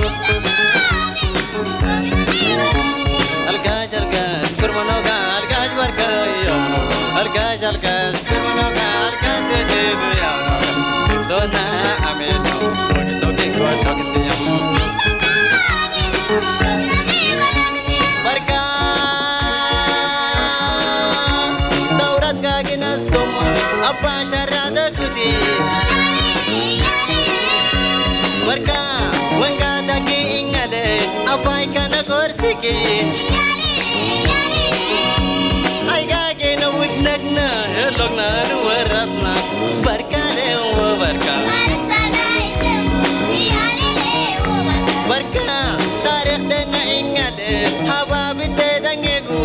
S8: algaj algaj kurmanoga algaj wargayo, algaj algaj kurmanoga algaj tedu ya, dona ameno, to kingo to kitiya. Warga, daurat gagina somo, abba sharada kuti. Warga, wangga dagi ingale, abai kana korsiki. Aiga kena wudnagna, helogna nuwarasna, barka lewa barka. Barka, tarikh dena ingale, hababite dangegu.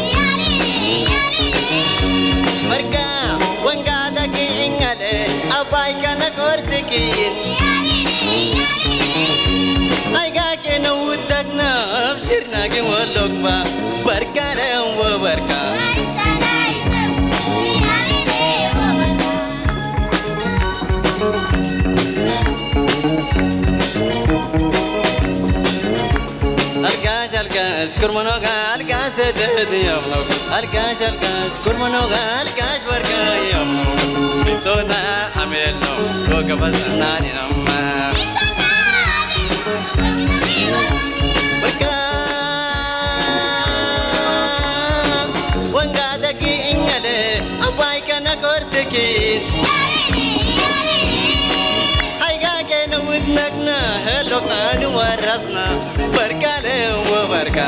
S8: Barka, wangga dagi ingale, abai kana korsiki. Aiga kena wudagna abshirna ke walogba barka le wa barka algaj algaj kurmanoga algaj tede yamlo algaj algaj kurmanoga algaj barka yamlo bitona amelo goga basnani namma Barka, wangga dagi ingale, abai kana kortekin. Aiga kena wudnagna, helogna nuwarasna, barka lewa barka.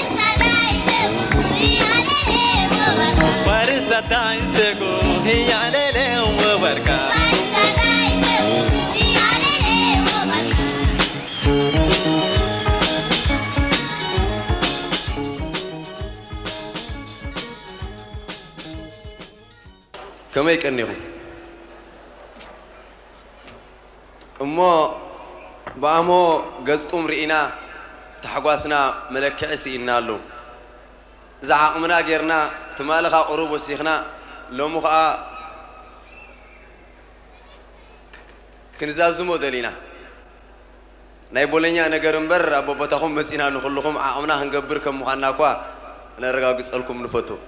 S8: Barista taisego, hiyale lewa barka.
S1: كما يكنيهم أما بأمو جزكم رئينا تحقاسنا ملك عسي إنا له زعقمنا غيرنا تمالخا قروب وسيخنا لو مخا كنزازمو دلينا
S2: ناي بولنيا نجار مبر أبو بتاخم مسينا نخلهم عمنا هنجبركم مخنا كوا نرجع قصلكم نفتو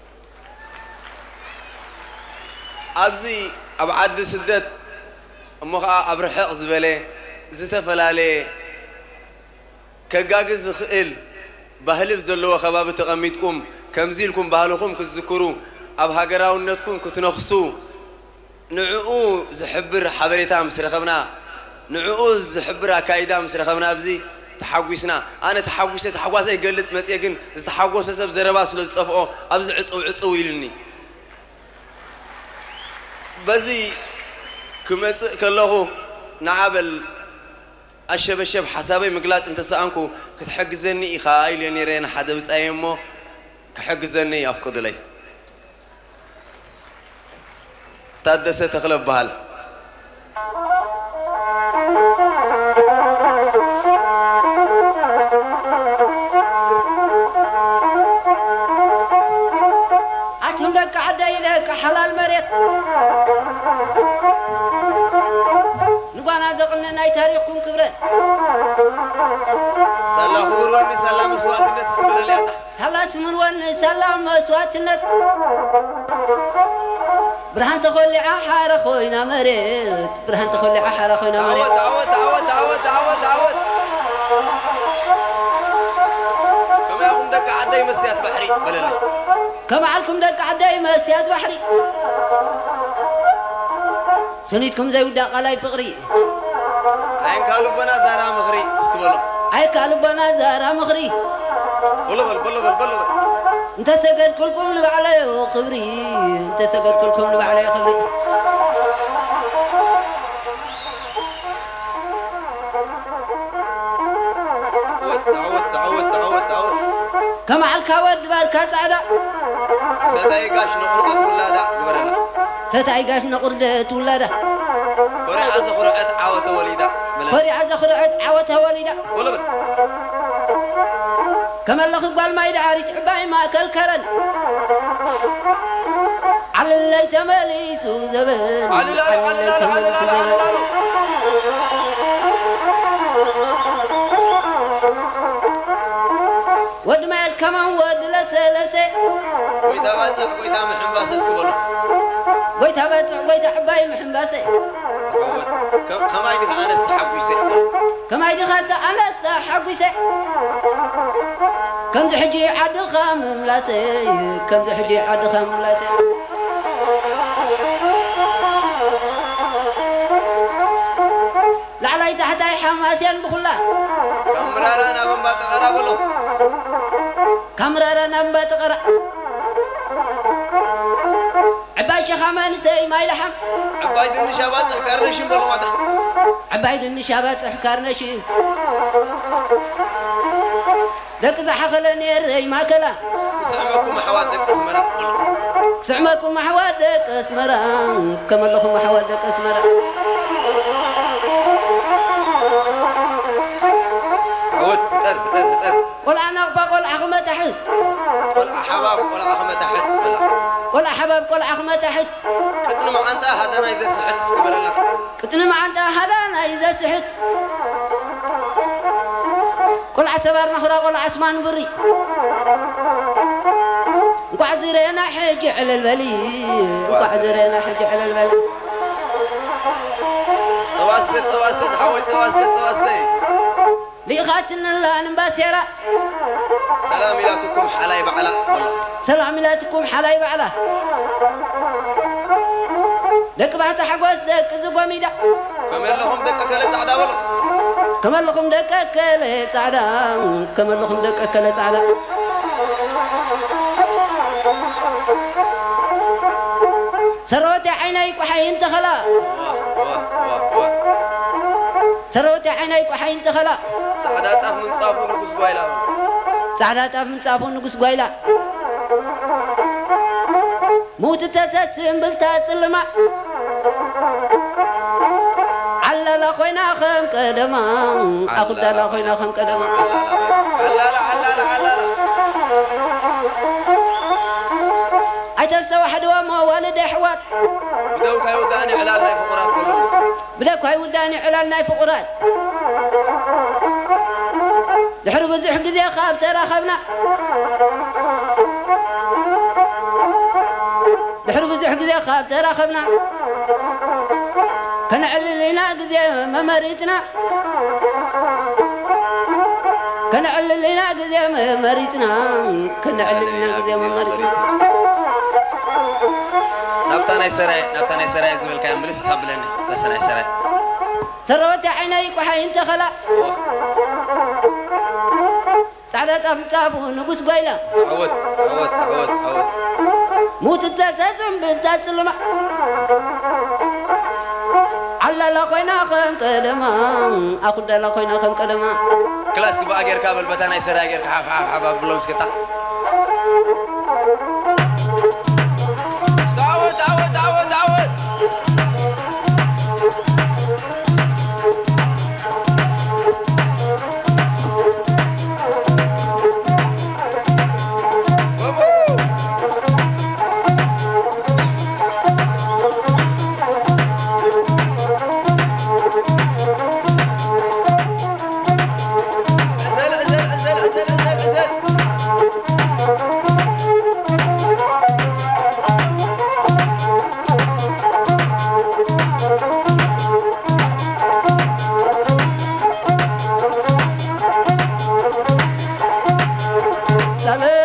S2: أبزي أبعد سدت مخا أبرح زبالة زت فلالة كجاجز خيل بهلب زلوا خباب تقميتكم كمزيلكم بهالكم كذكروا أبها جراونتكم كتنخسوا نعو زحبر حبريتها مسرخبنا نعو زحبر كايدا مسرخبنا أبزي تحوسنا أنا تحوست تحوس أي قلت مسيكن استحوس سب زرباس لزطفقه أبز عصو عصو يلني بزي كمس كله نعبل أشب أشب حسابي مقلاس أنت سأنكو كتحجزني إخاي لأني رين حدا بس أيمه كحجزني أفقد لي تدس تغلب بهال
S9: عتهم لك عدي لك حلال مريت نقوانا زقلنا ناي تاريخكم كبرت
S2: سلام وروني سلام سواتنا تسكبر لي
S9: سلام سمرون سلام سواتنا برهان تخلي عحار خوينا مريت برهان تخلي عحار خوينا مريت
S2: تعود تعود تعود تعود تعود كما يقوم دك عدي مسيات بحري بللي
S9: كما علكم دك عدي مسيات بحري سنيتكم زي ودا قلاي فقري
S2: عين قالوا بنا زارا مغري اسكبلو
S9: عين قالوا بنا زارا مغري
S2: بلبل بلبل بلبل
S9: انت سقد كلكم اللي علي خبري انت سقد كلكم اللي علي خبري
S2: تعود تعود تعود تعود
S9: كما على الكاود باركات عدا
S2: ستاي قاش نقردة ولادا قبرنا
S9: ستاي قاش نقردة ولادا
S2: قري عز قرعت عوت وليدا
S9: قري عز قرعت عوت وليدا
S2: بلبل
S9: كما الله قال ما يدعي تعباي ما كل كرن على اللي تملي سو زبن
S2: على لا على لا على لا على لا
S9: ود ما كمان ود لسه لسه
S2: قويتا باسح قويتا محباس اسكبلو
S9: قويتا باسح قويتا حباي محباسه
S2: تعود كما يدخل انا استحقويسه
S9: كما يدخل انا استحقويسه كم تحجي عد خام ملاسي كم تحجي عد خام ملاسي لعلي تحت اي حماسين بخلا
S2: كمرارا نام باتقرا بلو
S9: كمرارا نام باتقرا عباي شخامان سي ما يلحم
S2: عباي دن شابات احكار نشين بلو ماتا
S9: عباي دن شابات احكار نشين لك زحخلني الري ما كلا
S2: سعمكم حوادك اسمرا
S9: سعمكم حوادك اسمرا كما لكم حوادك اسمرا
S2: عود بتر بتر بتر
S9: قل انا قل اخمه تحت
S2: قل احباب قل اخمه تحت
S9: قل احباب قل اخمه تحت
S2: كتن ما انت هذا اذا سحت اسكبر لك
S9: كتن ما انت هذا اذا سحت قل عسبار نخرا قل عسمان بري وعزيرنا حج على البلي وعزيرنا حج على البلي
S2: سواستي سواستي تحول سواستي سواستي
S9: ليخاتن الله نباسيرا
S2: سلام إلاتكم حلاي بعلا والله
S9: سلام إلاتكم حلاي بعلا دك بحت حقوس دك زبوا ميدا
S2: كمان لهم دك أكل سعدا والله
S9: كمان لهم دك أكل سعدا كمان لهم دك أكل سعدا سروت عينيك وحين تخلا سروت عينيك وحين تخلا
S2: سعدات أف من صافون نقص قايلا
S9: سعدات أف من صافون نقص قايلا موت تتسم بالتسلمة على لا خوينا خم قدما أخذ لا خوينا خم قدما
S2: على لا على لا على لا
S9: أيتستوى واحد وما والد حوات
S2: بدوك هاي وداني على الناي فقرات ولا مسك
S9: بدوك هاي وداني على الناي فقرات دحر بزح جزي خاب تراخبنا دحر بزح جزي خاب تراخبنا كان عللينا جزي ما مريتنا كان عللينا جزي ما مريتنا كان عللينا جزي ما مريتنا
S2: نبتنا يسرع نبتنا يسرع زميل كان ملس سبلني بس أنا يسرع
S9: سروت عينيك وحين تخلى سعدت أبتاب ونقص قيلة
S2: عود عود عود عود
S9: موت التاتم بنتات سلمة على لا خوينا خم كلمة أخد لا خوينا خم كلمة
S2: كلاس كبا أجر كابل بتانا يسرع أجر حف حف حف بلوم سكتا دعوت دعوت دعوت دعوت
S9: سلام